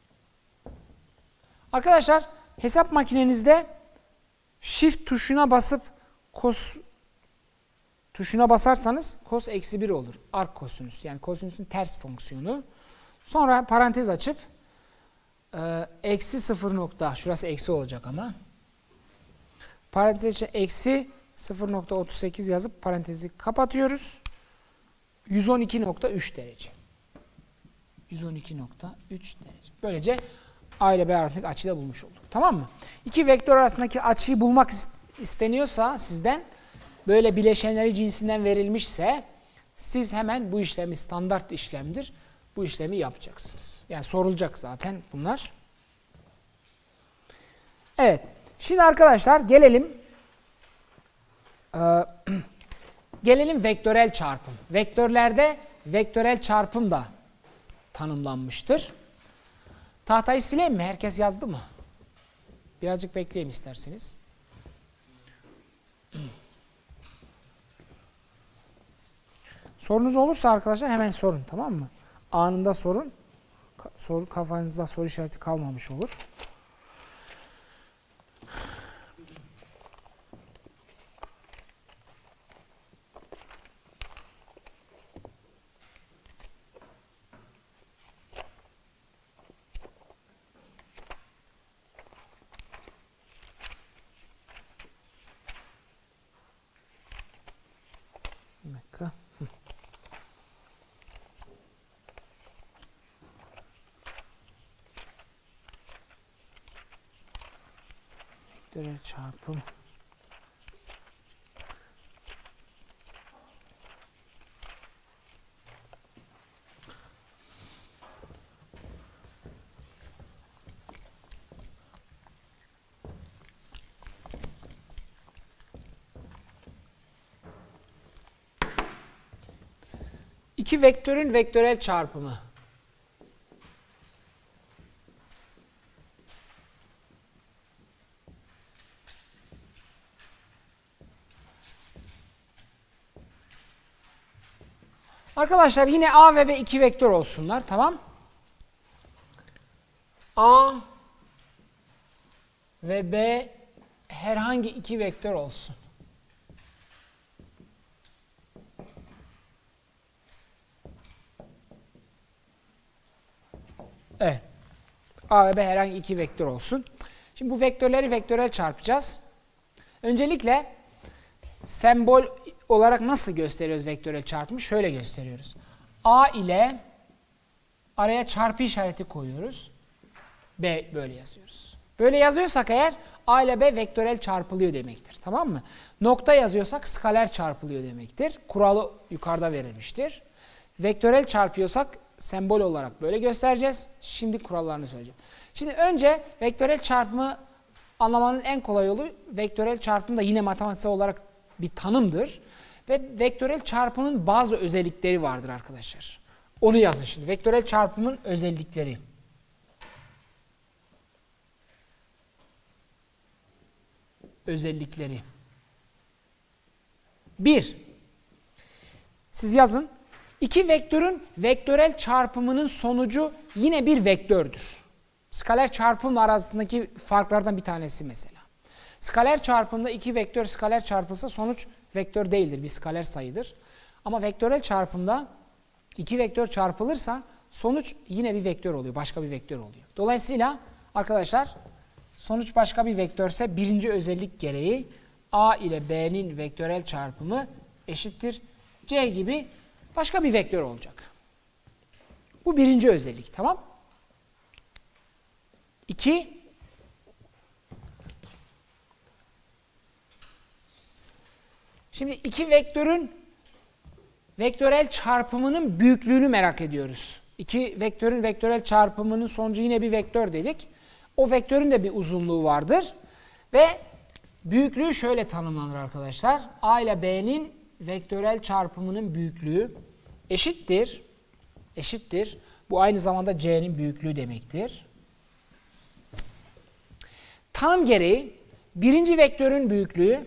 Arkadaşlar hesap makinenizde shift tuşuna basıp kos tuşuna basarsanız kos eksi bir olur. Ark kosinüs. Yani kosinüsün ters fonksiyonu. Sonra parantez açıp e, eksi sıfır nokta şurası eksi olacak ama parantez içine eksi sıfır nokta otuz sekiz yazıp parantezi kapatıyoruz. yüz on iki nokta üç derece. yüz on iki nokta üç derece. Böylece A ile B arasındaki açıyı da bulmuş olduk. Tamam mı? İki vektör arasındaki açıyı bulmak isteniyorsa sizden böyle bileşenleri cinsinden verilmişse siz hemen bu işlemi standart işlemdir. Bu işlemi yapacaksınız. Yani sorulacak zaten bunlar. Evet. Şimdi arkadaşlar gelelim e, gelelim vektörel çarpım. Vektörlerde vektörel çarpım da tanımlanmıştır. Tahtayı sileyim mi? Herkes yazdı mı? Birazcık bekleyeyim isterseniz. Sorunuz olursa arkadaşlar hemen sorun, tamam mı? Anında sorun. Soru, kafanızda soru işareti kalmamış olur. Bir dakika. Vektörel çarpım. İki vektörün vektörel çarpımı. Arkadaşlar yine A ve B iki vektör olsunlar, tamam? A ve B herhangi iki vektör olsun. Evet. A ve B herhangi iki vektör olsun. Şimdi bu vektörleri vektörel çarpacağız. Öncelikle sembol olarak nasıl gösteriyoruz vektörel çarpımı? Şöyle gösteriyoruz. A ile araya çarpı işareti koyuyoruz. B böyle yazıyoruz. Böyle yazıyorsak eğer A ile B vektörel çarpılıyor demektir. Tamam mı? Nokta yazıyorsak skaler çarpılıyor demektir. Kuralı yukarıda verilmiştir. Vektörel çarpıyorsak sembol olarak böyle göstereceğiz. Şimdi kurallarını söyleyeceğim. Şimdi önce vektörel çarpımı anlamanın en kolay yolu, vektörel çarpım da yine matematiksel olarak bir tanımdır. Ve vektörel çarpımın bazı özellikleri vardır arkadaşlar. Onu yazın şimdi. Vektörel çarpımın özellikleri. Özellikleri. Bir. Siz yazın. İki vektörün vektörel çarpımının sonucu yine bir vektördür. Skaler çarpımla arasındaki farklardan bir tanesi mesela. Skaler çarpımda iki vektör skaler çarpılsa sonuç vektör değildir. Bir skaler sayıdır. Ama vektörel çarpımda iki vektör çarpılırsa sonuç yine bir vektör oluyor. Başka bir vektör oluyor. Dolayısıyla arkadaşlar sonuç başka bir vektörse birinci özellik gereği A ile B'nin vektörel çarpımı eşittir C gibi başka bir vektör olacak. Bu birinci özellik. Tamam. İki. Şimdi iki vektörün vektörel çarpımının büyüklüğünü merak ediyoruz. İki vektörün vektörel çarpımının sonucu yine bir vektör dedik. O vektörün de bir uzunluğu vardır. Ve büyüklüğü şöyle tanımlanır arkadaşlar. A ile B'nin vektörel çarpımının büyüklüğü eşittir. Eşittir. Bu aynı zamanda C'nin büyüklüğü demektir. Tanım gereği birinci vektörün büyüklüğü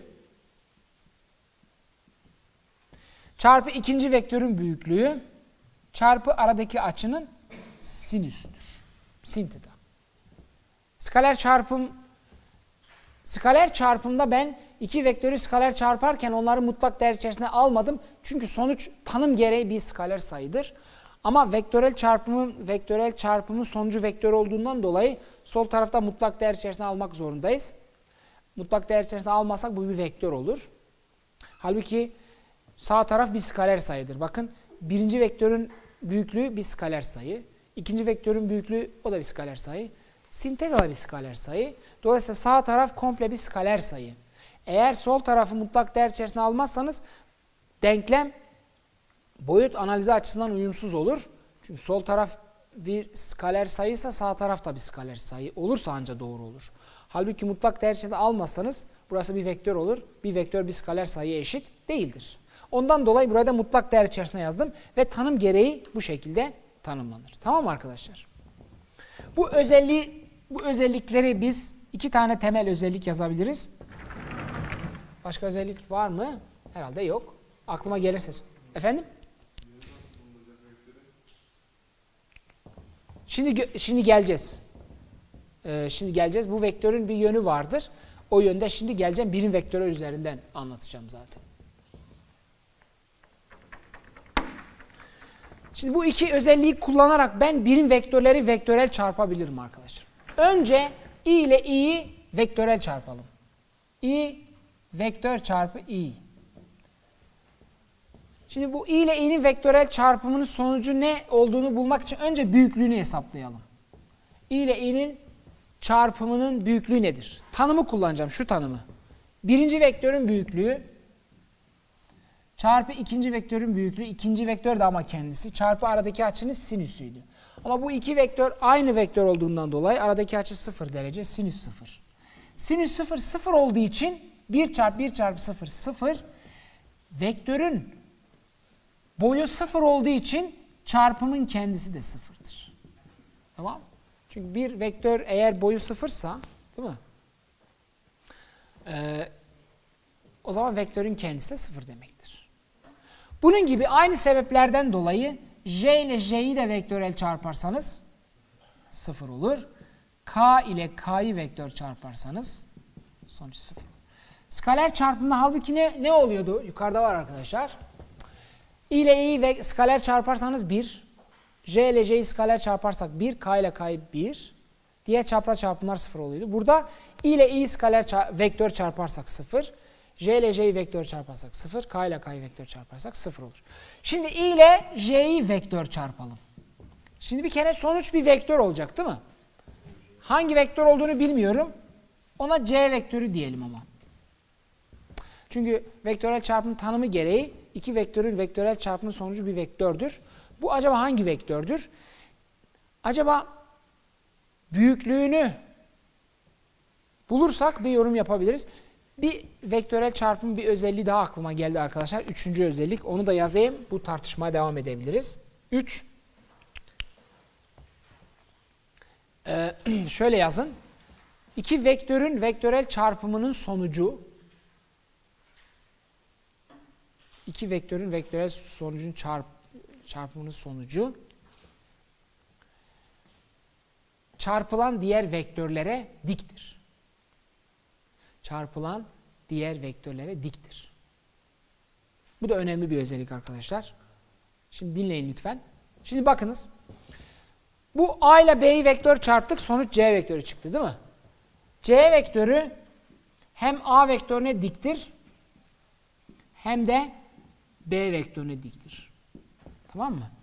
çarpı ikinci vektörün büyüklüğü çarpı aradaki açının sinüsüdür. Sin theta. Skaler çarpım skaler çarpımda ben iki vektörü skaler çarparken onları mutlak değer içerisine almadım. Çünkü sonuç tanım gereği bir skaler sayıdır. Ama vektörel çarpımın vektörel çarpımın sonucu vektör olduğundan dolayı sol tarafta mutlak değer içerisine almak zorundayız. Mutlak değer içerisine almasak bu bir vektör olur. Halbuki sağ taraf bir skaler sayıdır. Bakın birinci vektörün büyüklüğü bir skaler sayı. İkinci vektörün büyüklüğü o da bir skaler sayı. Sin theta da bir skaler sayı. Dolayısıyla sağ taraf komple bir skaler sayı. Eğer sol tarafı mutlak değer içerisine almazsanız denklem boyut analizi açısından uyumsuz olur. Çünkü sol taraf bir skaler sayıysa sağ taraf da bir skaler sayı olursa ancak doğru olur. Halbuki mutlak değer içerisine almazsanız burası bir vektör olur. Bir vektör bir skaler sayıya eşit değildir. Ondan dolayı burada mutlak değer içerisine yazdım ve tanım gereği bu şekilde tanımlanır. Tamam mı arkadaşlar? Bu özelliği, bu özellikleri biz iki tane temel özellik yazabiliriz. Başka özellik var mı? Herhalde yok. Aklıma gelirse. Efendim? Şimdi şimdi geleceğiz. Ee, şimdi geleceğiz. Bu vektörün bir yönü vardır. O yönde şimdi geleceğim. Birim vektörü üzerinden anlatacağım zaten. Şimdi bu iki özelliği kullanarak ben birim vektörleri vektörel çarpabilirim arkadaşlar. Önce i ile i'yi vektörel çarpalım. I vektör çarpı i. Şimdi bu i ile i'nin vektörel çarpımının sonucu ne olduğunu bulmak için önce büyüklüğünü hesaplayalım. I ile i'nin çarpımının büyüklüğü nedir? Tanımı kullanacağım, şu tanımı. Birinci vektörün büyüklüğü çarpı ikinci vektörün büyüklüğü, ikinci vektör de ama kendisi, çarpı aradaki açının sinüsüydü. Ama bu iki vektör aynı vektör olduğundan dolayı aradaki açı sıfır derece, sinüs sıfır. Sinüs sıfır, sıfır olduğu için bir çarpı bir çarpı sıfır, sıfır. Vektörün boyu sıfır olduğu için çarpımın kendisi de sıfırdır. Tamam? Çünkü bir vektör eğer boyu sıfırsa, değil mi? Ee, o zaman vektörün kendisi de sıfır demektir. Bunun gibi aynı sebeplerden dolayı j ile j'yi de vektörel çarparsanız sıfır olur. K ile k'yı vektör çarparsanız sonuç sıfır. Skaler çarpımda halbuki ne, ne oluyordu? Yukarıda var arkadaşlar. I ile i'yi ve skaler çarparsanız bir. J ile j'yi skaler çarparsak bir. K ile k'yı bir. Diğer çapraz çarpımlar sıfır oluyordu. Burada i ile i'yi skaler çar vektör çarparsak sıfır. J ile J'yi vektör çarparsak sıfır, K ile K'yı vektör çarparsak sıfır olur. Şimdi I ile J'yi vektör çarpalım. Şimdi bir kere sonuç bir vektör olacak değil mi? Hangi vektör olduğunu bilmiyorum. Ona C vektörü diyelim ama. Çünkü vektörel çarpım tanımı gereği iki vektörün vektörel çarpımı sonucu bir vektördür. Bu acaba hangi vektördür? Acaba büyüklüğünü bulursak bir yorum yapabiliriz. Bir vektörel çarpım bir özelliği daha aklıma geldi arkadaşlar. Üçüncü özellik. Onu da yazayım. Bu tartışmaya devam edebiliriz. üç. Ee, şöyle yazın. İki vektörün vektörel çarpımının sonucu iki vektörün vektörel sonucun çarp, çarpımının sonucu çarpılan diğer vektörlere diktir. Çarpılan diğer vektörlere diktir. Bu da önemli bir özellik arkadaşlar. Şimdi dinleyin lütfen. Şimdi bakınız. Bu A ile B'yi vektör çarptık. Sonuç C vektörü çıktı değil mi? C vektörü hem A vektörüne diktir hem de B vektörüne diktir. Tamam mı?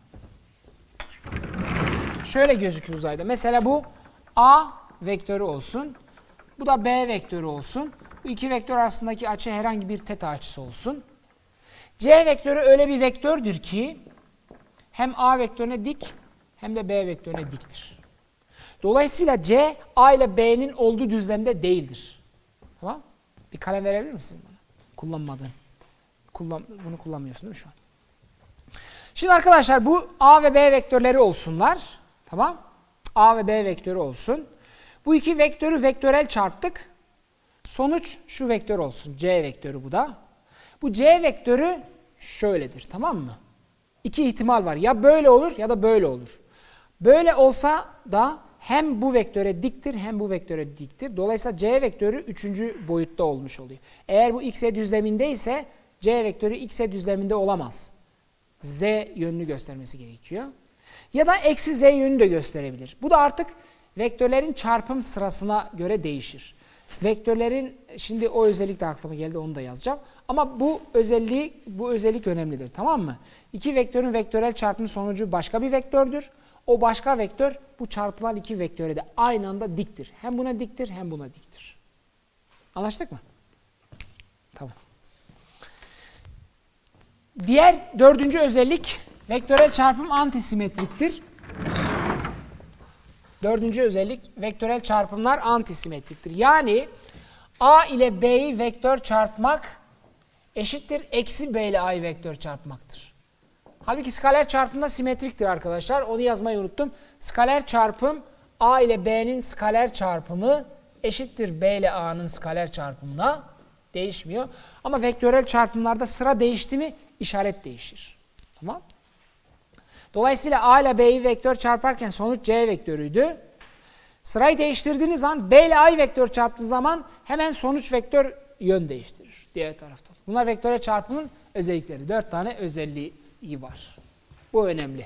Şöyle gözüküyor uzayda. Mesela bu A vektörü olsun. Bu da B vektörü olsun. Bu iki vektör arasındaki açı herhangi bir teta açısı olsun. C vektörü öyle bir vektördür ki hem A vektörüne dik hem de B vektörüne diktir. Dolayısıyla C, A ile B'nin olduğu düzlemde değildir. Tamam? Bir kalem verebilir misin bana? Kullanmadın. Kullan, bunu kullanmıyorsun değil mi şu an? Şimdi arkadaşlar bu A ve B vektörleri olsunlar. Tamam? A ve B vektörü olsun. Bu iki vektörü vektörel çarptık. Sonuç şu vektör olsun. C vektörü bu da. Bu C vektörü şöyledir. Tamam mı? İki ihtimal var. Ya böyle olur ya da böyle olur. Böyle olsa da hem bu vektöre diktir hem bu vektöre diktir. Dolayısıyla C vektörü üçüncü boyutta olmuş oluyor. Eğer bu x'e düzleminde ise C vektörü x'e düzleminde olamaz. Z yönünü göstermesi gerekiyor. Ya da eksi Z yönünü de gösterebilir. Bu da artık vektörlerin çarpım sırasına göre değişir. Vektörlerin, şimdi o özellik de aklıma geldi, onu da yazacağım. Ama bu özelliği, bu özellik önemlidir. Tamam mı? İki vektörün vektörel çarpımı sonucu başka bir vektördür. O başka vektör bu çarpılan iki vektöre de aynı anda diktir. Hem buna diktir hem buna diktir. Anlaştık mı? Tamam. Diğer dördüncü özellik vektörel çarpım antisimetriktir. Dördüncü özellik vektörel çarpımlar antisimetriktir. Yani A ile B'yi vektör çarpmak eşittir eksi B ile A'yı vektör çarpmaktır. Halbuki skaler çarpım da simetriktir arkadaşlar. Onu yazmayı unuttum. Skaler çarpım A ile B'nin skaler çarpımı eşittir B ile A'nın skaler çarpımına. Değişmiyor. Ama vektörel çarpımlarda sıra değişti mi işaret değişir. Tamam? Dolayısıyla A ile B'yi vektör çarparken sonuç C vektörüydü. Sırayı değiştirdiğiniz zaman B ile A'yı vektör çarptığı zaman hemen sonuç vektör yön değiştirir. Diğer tarafta. Bunlar vektörel çarpımın özellikleri. Dört tane özelliği var. Bu önemli.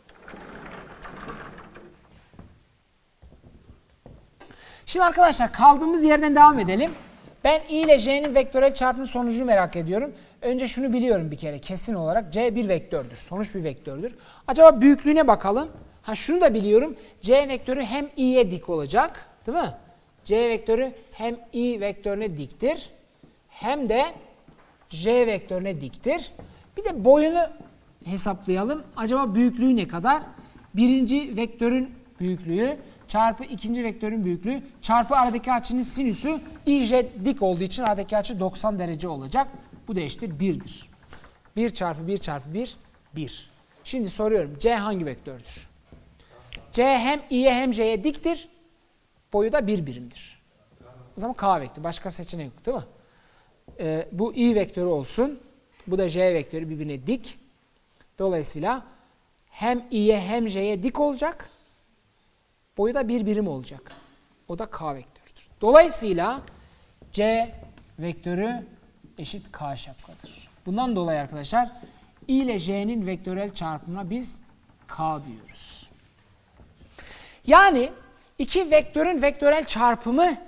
Şimdi arkadaşlar kaldığımız yerden devam edelim. Ben I ile J'nin vektörel çarpımı sonucunu merak ediyorum. Önce şunu biliyorum bir kere kesin olarak. C bir vektördür. Sonuç bir vektördür. Acaba büyüklüğüne bakalım. Ha şunu da biliyorum. C vektörü hem i'ye dik olacak. Değil mi? C vektörü hem i vektörüne diktir. Hem de J vektörüne diktir. Bir de boyunu hesaplayalım. Acaba büyüklüğü ne kadar? Birinci vektörün büyüklüğü çarpı ikinci vektörün büyüklüğü çarpı aradaki açının sinüsü ij dik olduğu için aradaki açı doksan derece olacak. Bu da eşittir bir'dir. bir çarpı bir çarpı bir, bir. Şimdi soruyorum. C hangi vektördür? C hem i'ye hem j'ye diktir. Boyu da bir birimdir. O zaman K vektörü. Başka seçenek yok değil mi? Ee, bu i vektörü olsun. Bu da j vektörü birbirine dik. Dolayısıyla hem i'ye hem j'ye dik olacak. Boyu da bir birim olacak. O da K vektörüdür. Dolayısıyla C vektörü eşit K şapkadır. Bundan dolayı arkadaşlar I ile J'nin vektörel çarpımına biz K diyoruz. Yani iki vektörün vektörel çarpımı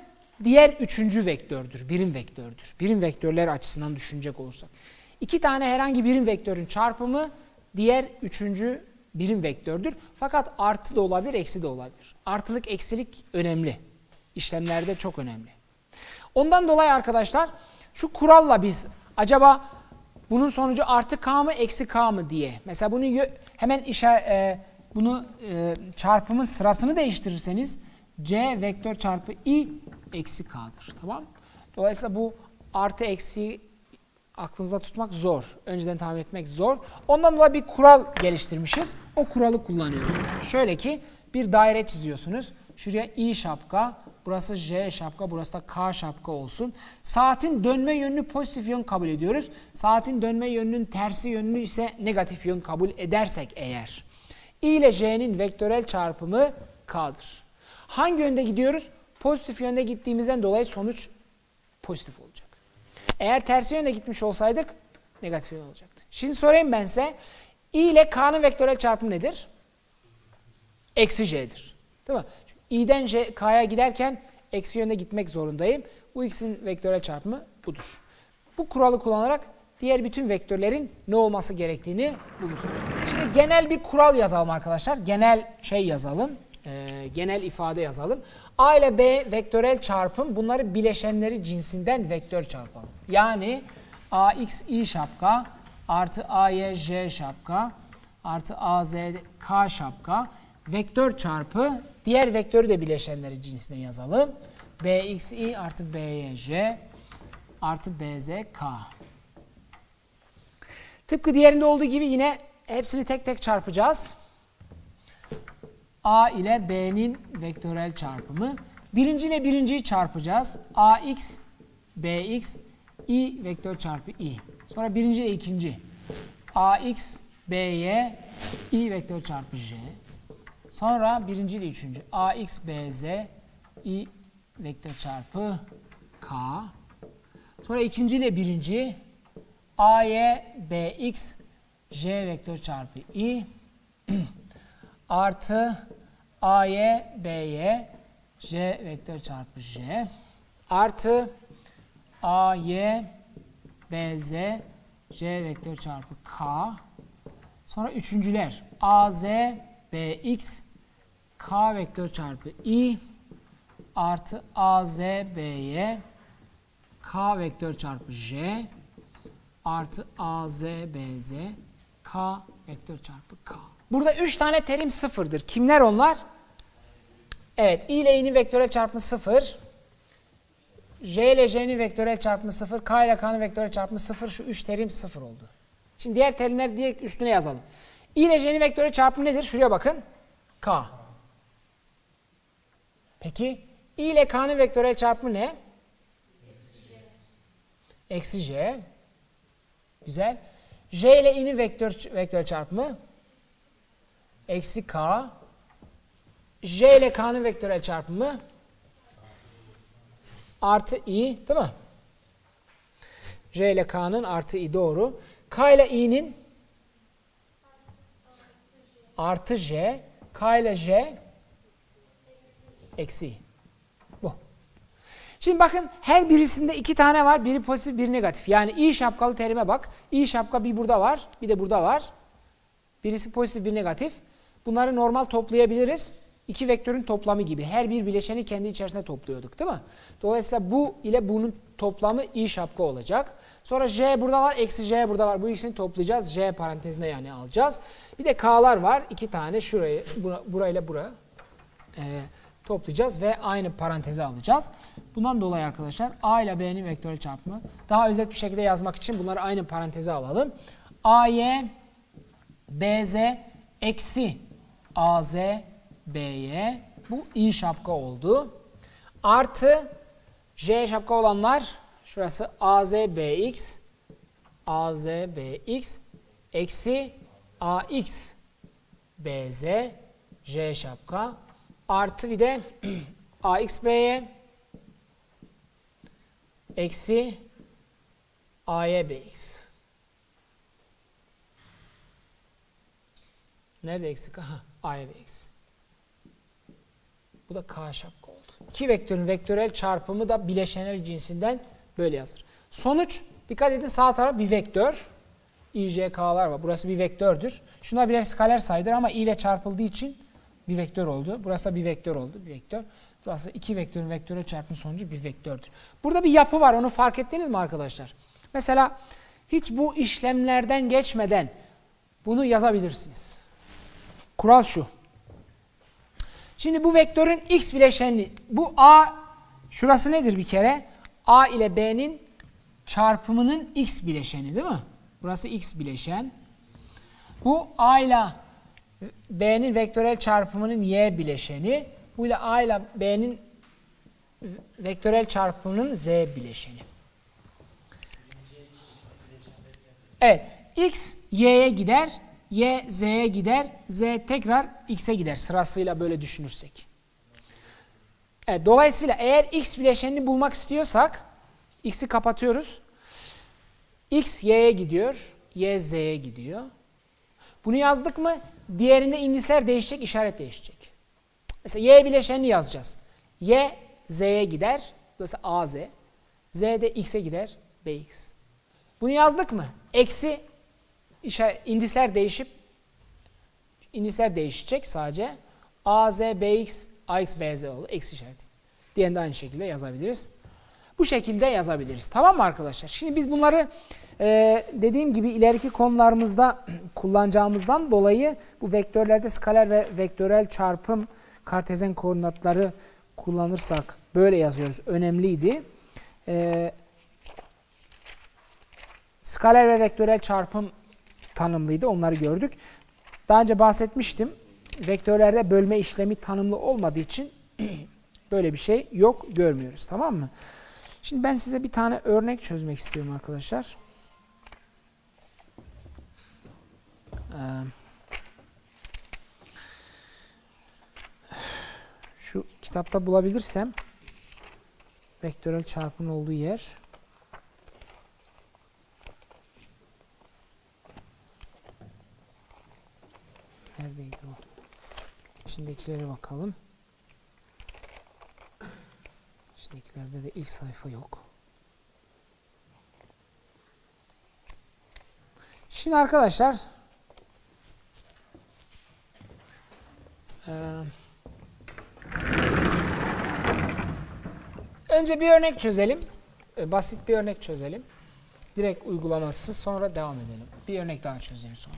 diğer üçüncü vektördür. Birim vektördür. Birim vektörler açısından düşünecek olursak. İki tane herhangi birim vektörün çarpımı diğer üçüncü birim vektördür. Fakat artı da olabilir, eksi de olabilir. Artılık, eksilik önemli. İşlemlerde çok önemli. Ondan dolayı arkadaşlar şu kuralla biz acaba bunun sonucu artı k mı, eksi k mı diye. Mesela bunu hemen işe, e, bunu e, çarpımın sırasını değiştirirseniz c vektör çarpı i eksi k'dır. Tamam. Dolayısıyla bu artı eksi aklınızda tutmak zor. Önceden tahmin etmek zor. Ondan dolayı bir kural geliştirmişiz. O kuralı kullanıyoruz. Şöyle ki bir daire çiziyorsunuz. Şuraya i şapka, burası j şapka, burası da k şapka olsun. Saatin dönme yönünü pozitif yön kabul ediyoruz. Saatin dönme yönünün tersi yönünü ise negatif yön kabul edersek eğer. I ile j'nin vektörel çarpımı k'dır. Hangi yönde gidiyoruz? Pozitif yönde gittiğimizden dolayı sonuç pozitif olacak. Eğer tersi yönde gitmiş olsaydık negatif yön olacaktı. Şimdi sorayım ben size. I ile k'nın vektörel çarpımı nedir? Eksi j'dir. Değil mi? i'den k'ya giderken eksi yönde gitmek zorundayım. Bu ikisinin vektörel çarpımı budur. Bu kuralı kullanarak diğer bütün vektörlerin ne olması gerektiğini buluruz. Şimdi genel bir kural yazalım arkadaşlar. Genel şey yazalım. E, genel ifade yazalım. A ile B vektörel çarpım, bunları bileşenleri cinsinden vektör çarpalım. Yani ax i şapka artı ay j şapka artı az k şapka vektör çarpı diğer vektörü de bileşenleri cinsinden yazalım. bxi artı byj artı bz k. Tıpkı diğerinde olduğu gibi yine hepsini tek tek çarpacağız. A ile B'nin vektörel çarpımı. Birinci ile birinciyi çarpacağız. Ax, Bx, i vektör çarpı i. Sonra birinci ile ikinci. Ax, By, i vektör çarpı j. Sonra birinci ile üçüncü. Ax, Bz, i vektör çarpı k. Sonra ikinci ile birinci. Ay, Bx, j vektör çarpı i. Artı A'ye, B'ye, J vektör çarpı J. Artı A'ye, Bz, J vektör çarpı K. Sonra üçüncüler. Az, Bx, K vektör çarpı I. Artı Az, B'ye, K vektör çarpı J. Artı Az, Bz, K vektör çarpı K. Burada üç tane terim sıfırdır. Kimler onlar? Evet, i ile i'nin vektörel çarpımı sıfır. J ile j'nin vektörel çarpımı sıfır. K ile k'nın vektörel çarpımı sıfır. Şu üç terim sıfır oldu. Şimdi diğer terimleri direkt üstüne yazalım. I ile j'nin vektörel çarpımı nedir? Şuraya bakın. K. Peki, i ile k'nın vektörel çarpımı ne? Eksi j. Güzel. J ile i'nin vektör, vektörel çarpımı eksi k. J ile k'nın vektörel çarpımı artı i, değil mi? J ile k'nın artı i, doğru. K ile i'nin artı j. K ile j eksi i. Bu. Şimdi bakın her birisinde iki tane var. Biri pozitif, biri negatif. Yani i şapkalı terime bak. i şapka bir burada var, bir de burada var. Birisi pozitif, bir negatif. Bunları normal toplayabiliriz. İki vektörün toplamı gibi. Her bir bileşeni kendi içerisinde topluyorduk, değil mi? Dolayısıyla bu ile bunun toplamı i şapka olacak. Sonra j burada var, eksi j burada var. Bu ikisini toplayacağız. J parantezine yani alacağız. Bir de k'lar var. İki tane şurayı, bura, burayla buraya e, toplayacağız ve aynı paranteze alacağız. Bundan dolayı arkadaşlar a ile b'nin vektörel çarpımı. Daha özet bir şekilde yazmak için bunları aynı paranteze alalım. A'ya, bz, eksi az, B'ye, bu i şapka oldu. Artı j şapka olanlar, şurası az, bx, az, bx, eksi ax, bz, j şapka, artı bir de ax, b'ye, eksi a'ya, bx. Nerede eksik? Aha, a'ya, bx. Bu da k şapka oldu. İki vektörün vektörel çarpımı da bileşenler cinsinden böyle yazılır. Sonuç, dikkat edin sağ taraf bir vektör. I, J, K'lar var. Burası bir vektördür. Şunlar birer skaler sayıdır ama i ile çarpıldığı için bir vektör oldu. Burası da bir vektör oldu. Bir vektör. Dolayısıyla iki vektörün vektörel çarpım sonucu bir vektördür. Burada bir yapı var. Onu fark ettiniz mi arkadaşlar? Mesela hiç bu işlemlerden geçmeden bunu yazabilirsiniz. Kural şu. Şimdi bu vektörün x bileşeni, bu a, şurası nedir bir kere? A ile b'nin çarpımının x bileşeni değil mi? Burası x bileşen. Bu a ile b'nin vektörel çarpımının y bileşeni. Bu ile a ile b'nin vektörel çarpımının z bileşeni. Evet. X y'ye gider. Y z'ye gider. Z tekrar x'e gider. Sırasıyla böyle düşünürsek. Evet, dolayısıyla eğer x bileşenini bulmak istiyorsak x'i kapatıyoruz. X y'ye gidiyor. Y z'ye gidiyor. Bunu yazdık mı diğerinde indisler değişecek, işaret değişecek. Mesela y bileşenini yazacağız. Y z'ye gider. Dolayısıyla a z. Z de x'e gider. bx. Bunu yazdık mı? Eksi indisler değişip indisler değişecek sadece. A z bx ax bz olur. Eksi işareti. Diğerini de aynı şekilde yazabiliriz. Bu şekilde yazabiliriz. Tamam mı arkadaşlar? Şimdi biz bunları e, dediğim gibi ileriki konularımızda kullanacağımızdan dolayı bu vektörlerde skaler ve vektörel çarpım kartezyen koordinatları kullanırsak böyle yazıyoruz. Önemliydi. E, skaler ve vektörel çarpım tanımlıydı. Onları gördük. Daha önce bahsetmiştim. Vektörlerde bölme işlemi tanımlı olmadığı için böyle bir şey yok, görmüyoruz. Tamam mı? Şimdi ben size bir tane örnek çözmek istiyorum arkadaşlar. Ee, şu kitapta bulabilirsem vektörel çarpımın olduğu yer. Neredeydi o? İçindekilere bakalım. İçindekilerde de ilk sayfa yok. Şimdi arkadaşlar e, önce bir örnek çözelim. E, basit bir örnek çözelim. Direkt uygulaması sonra devam edelim. Bir örnek daha çözelim sonra.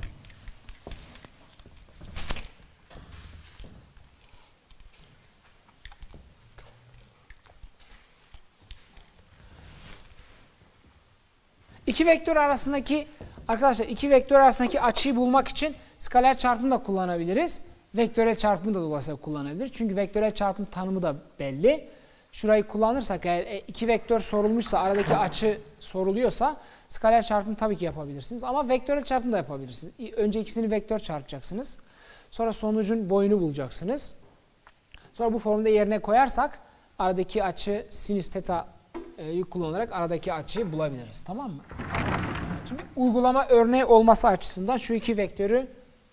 İki vektör arasındaki arkadaşlar iki vektör arasındaki açıyı bulmak için skaler çarpımı da kullanabiliriz. Vektörel çarpımı da dolayısıyla kullanabiliriz. Çünkü vektörel çarpım tanımı da belli. Şurayı kullanırsak eğer iki vektör sorulmuşsa, aradaki açı soruluyorsa skaler çarpımı tabii ki yapabilirsiniz. Ama vektörel çarpım da yapabilirsiniz. Önce ikisini vektör çarpacaksınız. Sonra sonucun boyunu bulacaksınız. Sonra bu formda yerine koyarsak aradaki açı sinüs teta kullanarak aradaki açıyı bulabiliriz. Tamam mı? Şimdi uygulama örneği olması açısından şu iki vektörü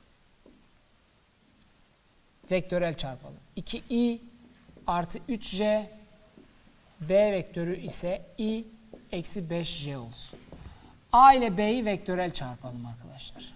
vektörel çarpalım. iki i artı üç j b vektörü ise i eksi beş j olsun. A ile b'yi vektörel çarpalım arkadaşlar.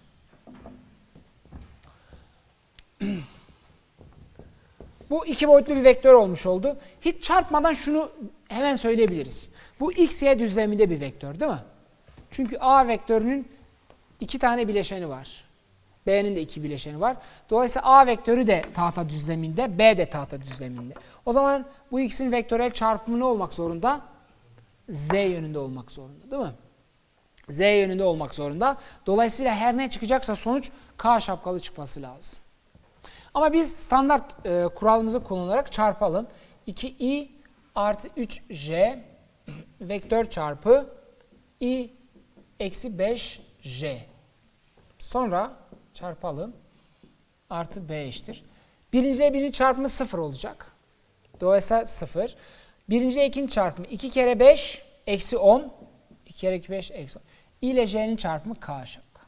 Bu iki boyutlu bir vektör olmuş oldu. Hiç çarpmadan şunu hemen söyleyebiliriz. Bu x, y düzleminde bir vektör değil mi? Çünkü a vektörünün iki tane bileşeni var. B'nin de iki bileşeni var. Dolayısıyla a vektörü de tahta düzleminde, b de tahta düzleminde. O zaman bu x'in vektörel çarpımı ne olmak zorunda? Z yönünde olmak zorunda değil mi? Z yönünde olmak zorunda. Dolayısıyla her ne çıkacaksa sonuç k şapkalı çıkması lazım. Ama biz standart e, kuralımızı kullanarak çarpalım. iki i artı üç j vektör çarpı i eksi beş j. Sonra çarpalım. Artı b eşittir. Birinci ile birinci çarpımı sıfır olacak. Dolayısıyla sıfır. Birinci ile ikinci çarpımı iki kere beş eksi on. iki kere iki beş eksi on. i ile j'nin çarpımı k şapka.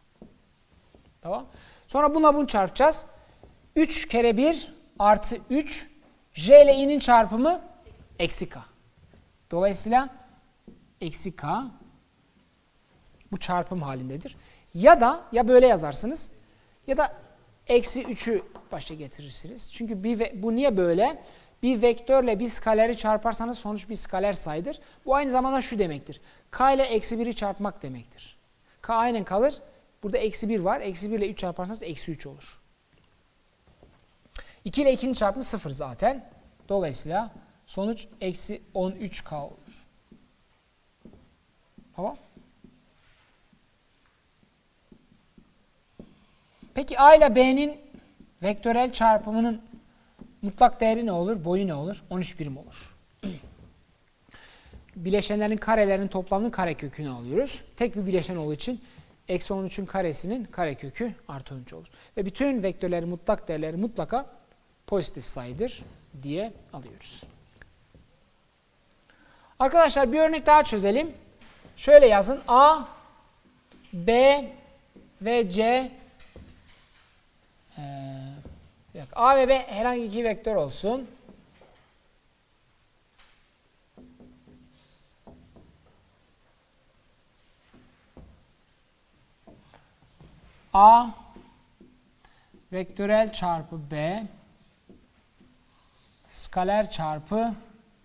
Tamam. Sonra buna bunu çarpacağız. üç kere bir artı üç J ile i'nin çarpımı eksi k. Dolayısıyla eksi k bu çarpım halindedir. Ya da ya böyle yazarsınız ya da eksi üçü başa getirirsiniz. Çünkü bir, bu niye böyle? Bir vektörle bir skaleri çarparsanız sonuç bir skaler sayıdır. Bu aynı zamanda şu demektir. K ile eksi biri çarpmak demektir. K aynen kalır. Burada eksi bir var. Eksi bir ile üç çarparsanız eksi üç olur. iki ile ikinin çarpımı sıfır zaten. Dolayısıyla sonuç eksi on üç k olur. Tamam. Peki A ile B'nin vektörel çarpımının mutlak değeri ne olur? Boyu ne olur? on üç birim olur. Bileşenlerin karelerinin toplamının karekökünü alıyoruz. Tek bir bileşen olduğu için eksi on üçün karesinin karekökü artı on üç olur. Ve bütün vektörlerin mutlak değerleri mutlaka pozitif sayıdır diye alıyoruz. Arkadaşlar bir örnek daha çözelim. Şöyle yazın. A, B ve C ee, A ve B herhangi iki vektör olsun. A vektörel çarpı B skaler çarpı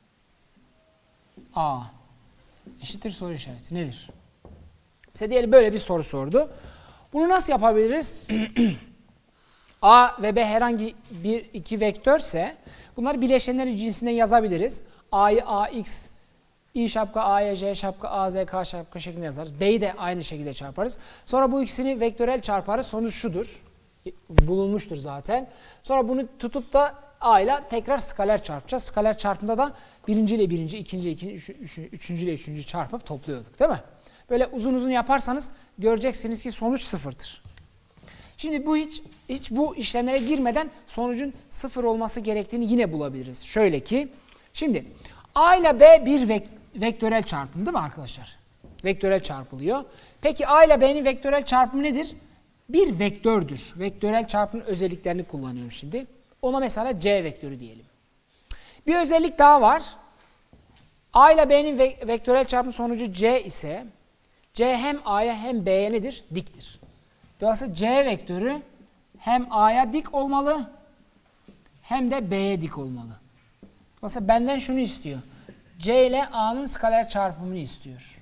A eşittir soru işareti. Nedir? Size diyelim böyle bir soru sordu. Bunu nasıl yapabiliriz? A ve B herhangi bir iki vektörse bunları bileşenlerin cinsine yazabiliriz. A'yı Ax, i şapka A'ya, J şapka A, Z, K şapka şeklinde yazarız. B'yi de aynı şekilde çarparız. Sonra bu ikisini vektörel çarparız. Sonuç şudur. Bulunmuştur zaten. Sonra bunu tutup da A ile tekrar skaler çarpacağız. Skaler çarpımda da birinci ile birinci, ikinci ile ikinci, üç, üç, üçüncü ile üçüncü çarpıp topluyorduk değil mi? Böyle uzun uzun yaparsanız göreceksiniz ki sonuç sıfırdır. Şimdi bu hiç hiç bu işlemlere girmeden sonucun sıfır olması gerektiğini yine bulabiliriz. Şöyle ki, şimdi A ile B bir vek vektörel çarpım değil mi arkadaşlar? Vektörel çarpılıyor. Peki A ile B'nin vektörel çarpımı nedir? Bir vektördür. Vektörel çarpımın özelliklerini kullanıyorum şimdi. Ona mesela C vektörü diyelim. Bir özellik daha var. A ile B'nin ve vektörel çarpım sonucu C ise C hem A'ya hem B'ye nedir? Diktir. Dolayısıyla C vektörü hem A'ya dik olmalı hem de B'ye dik olmalı. Dolayısıyla benden şunu istiyor. C ile A'nın skaler çarpımını istiyor.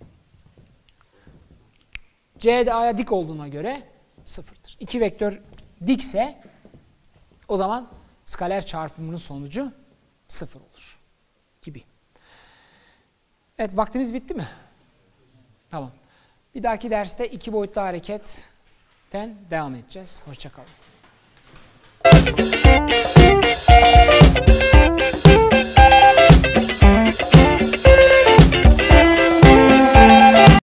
C de A'ya dik olduğuna göre sıfırdır. İki vektör dikse o zaman skaler çarpımının sonucu sıfır olur. Gibi. Evet, vaktimiz bitti mi? Tamam. Bir dahaki derste iki boyutlu hareketten devam edeceğiz. Hoşça kalın.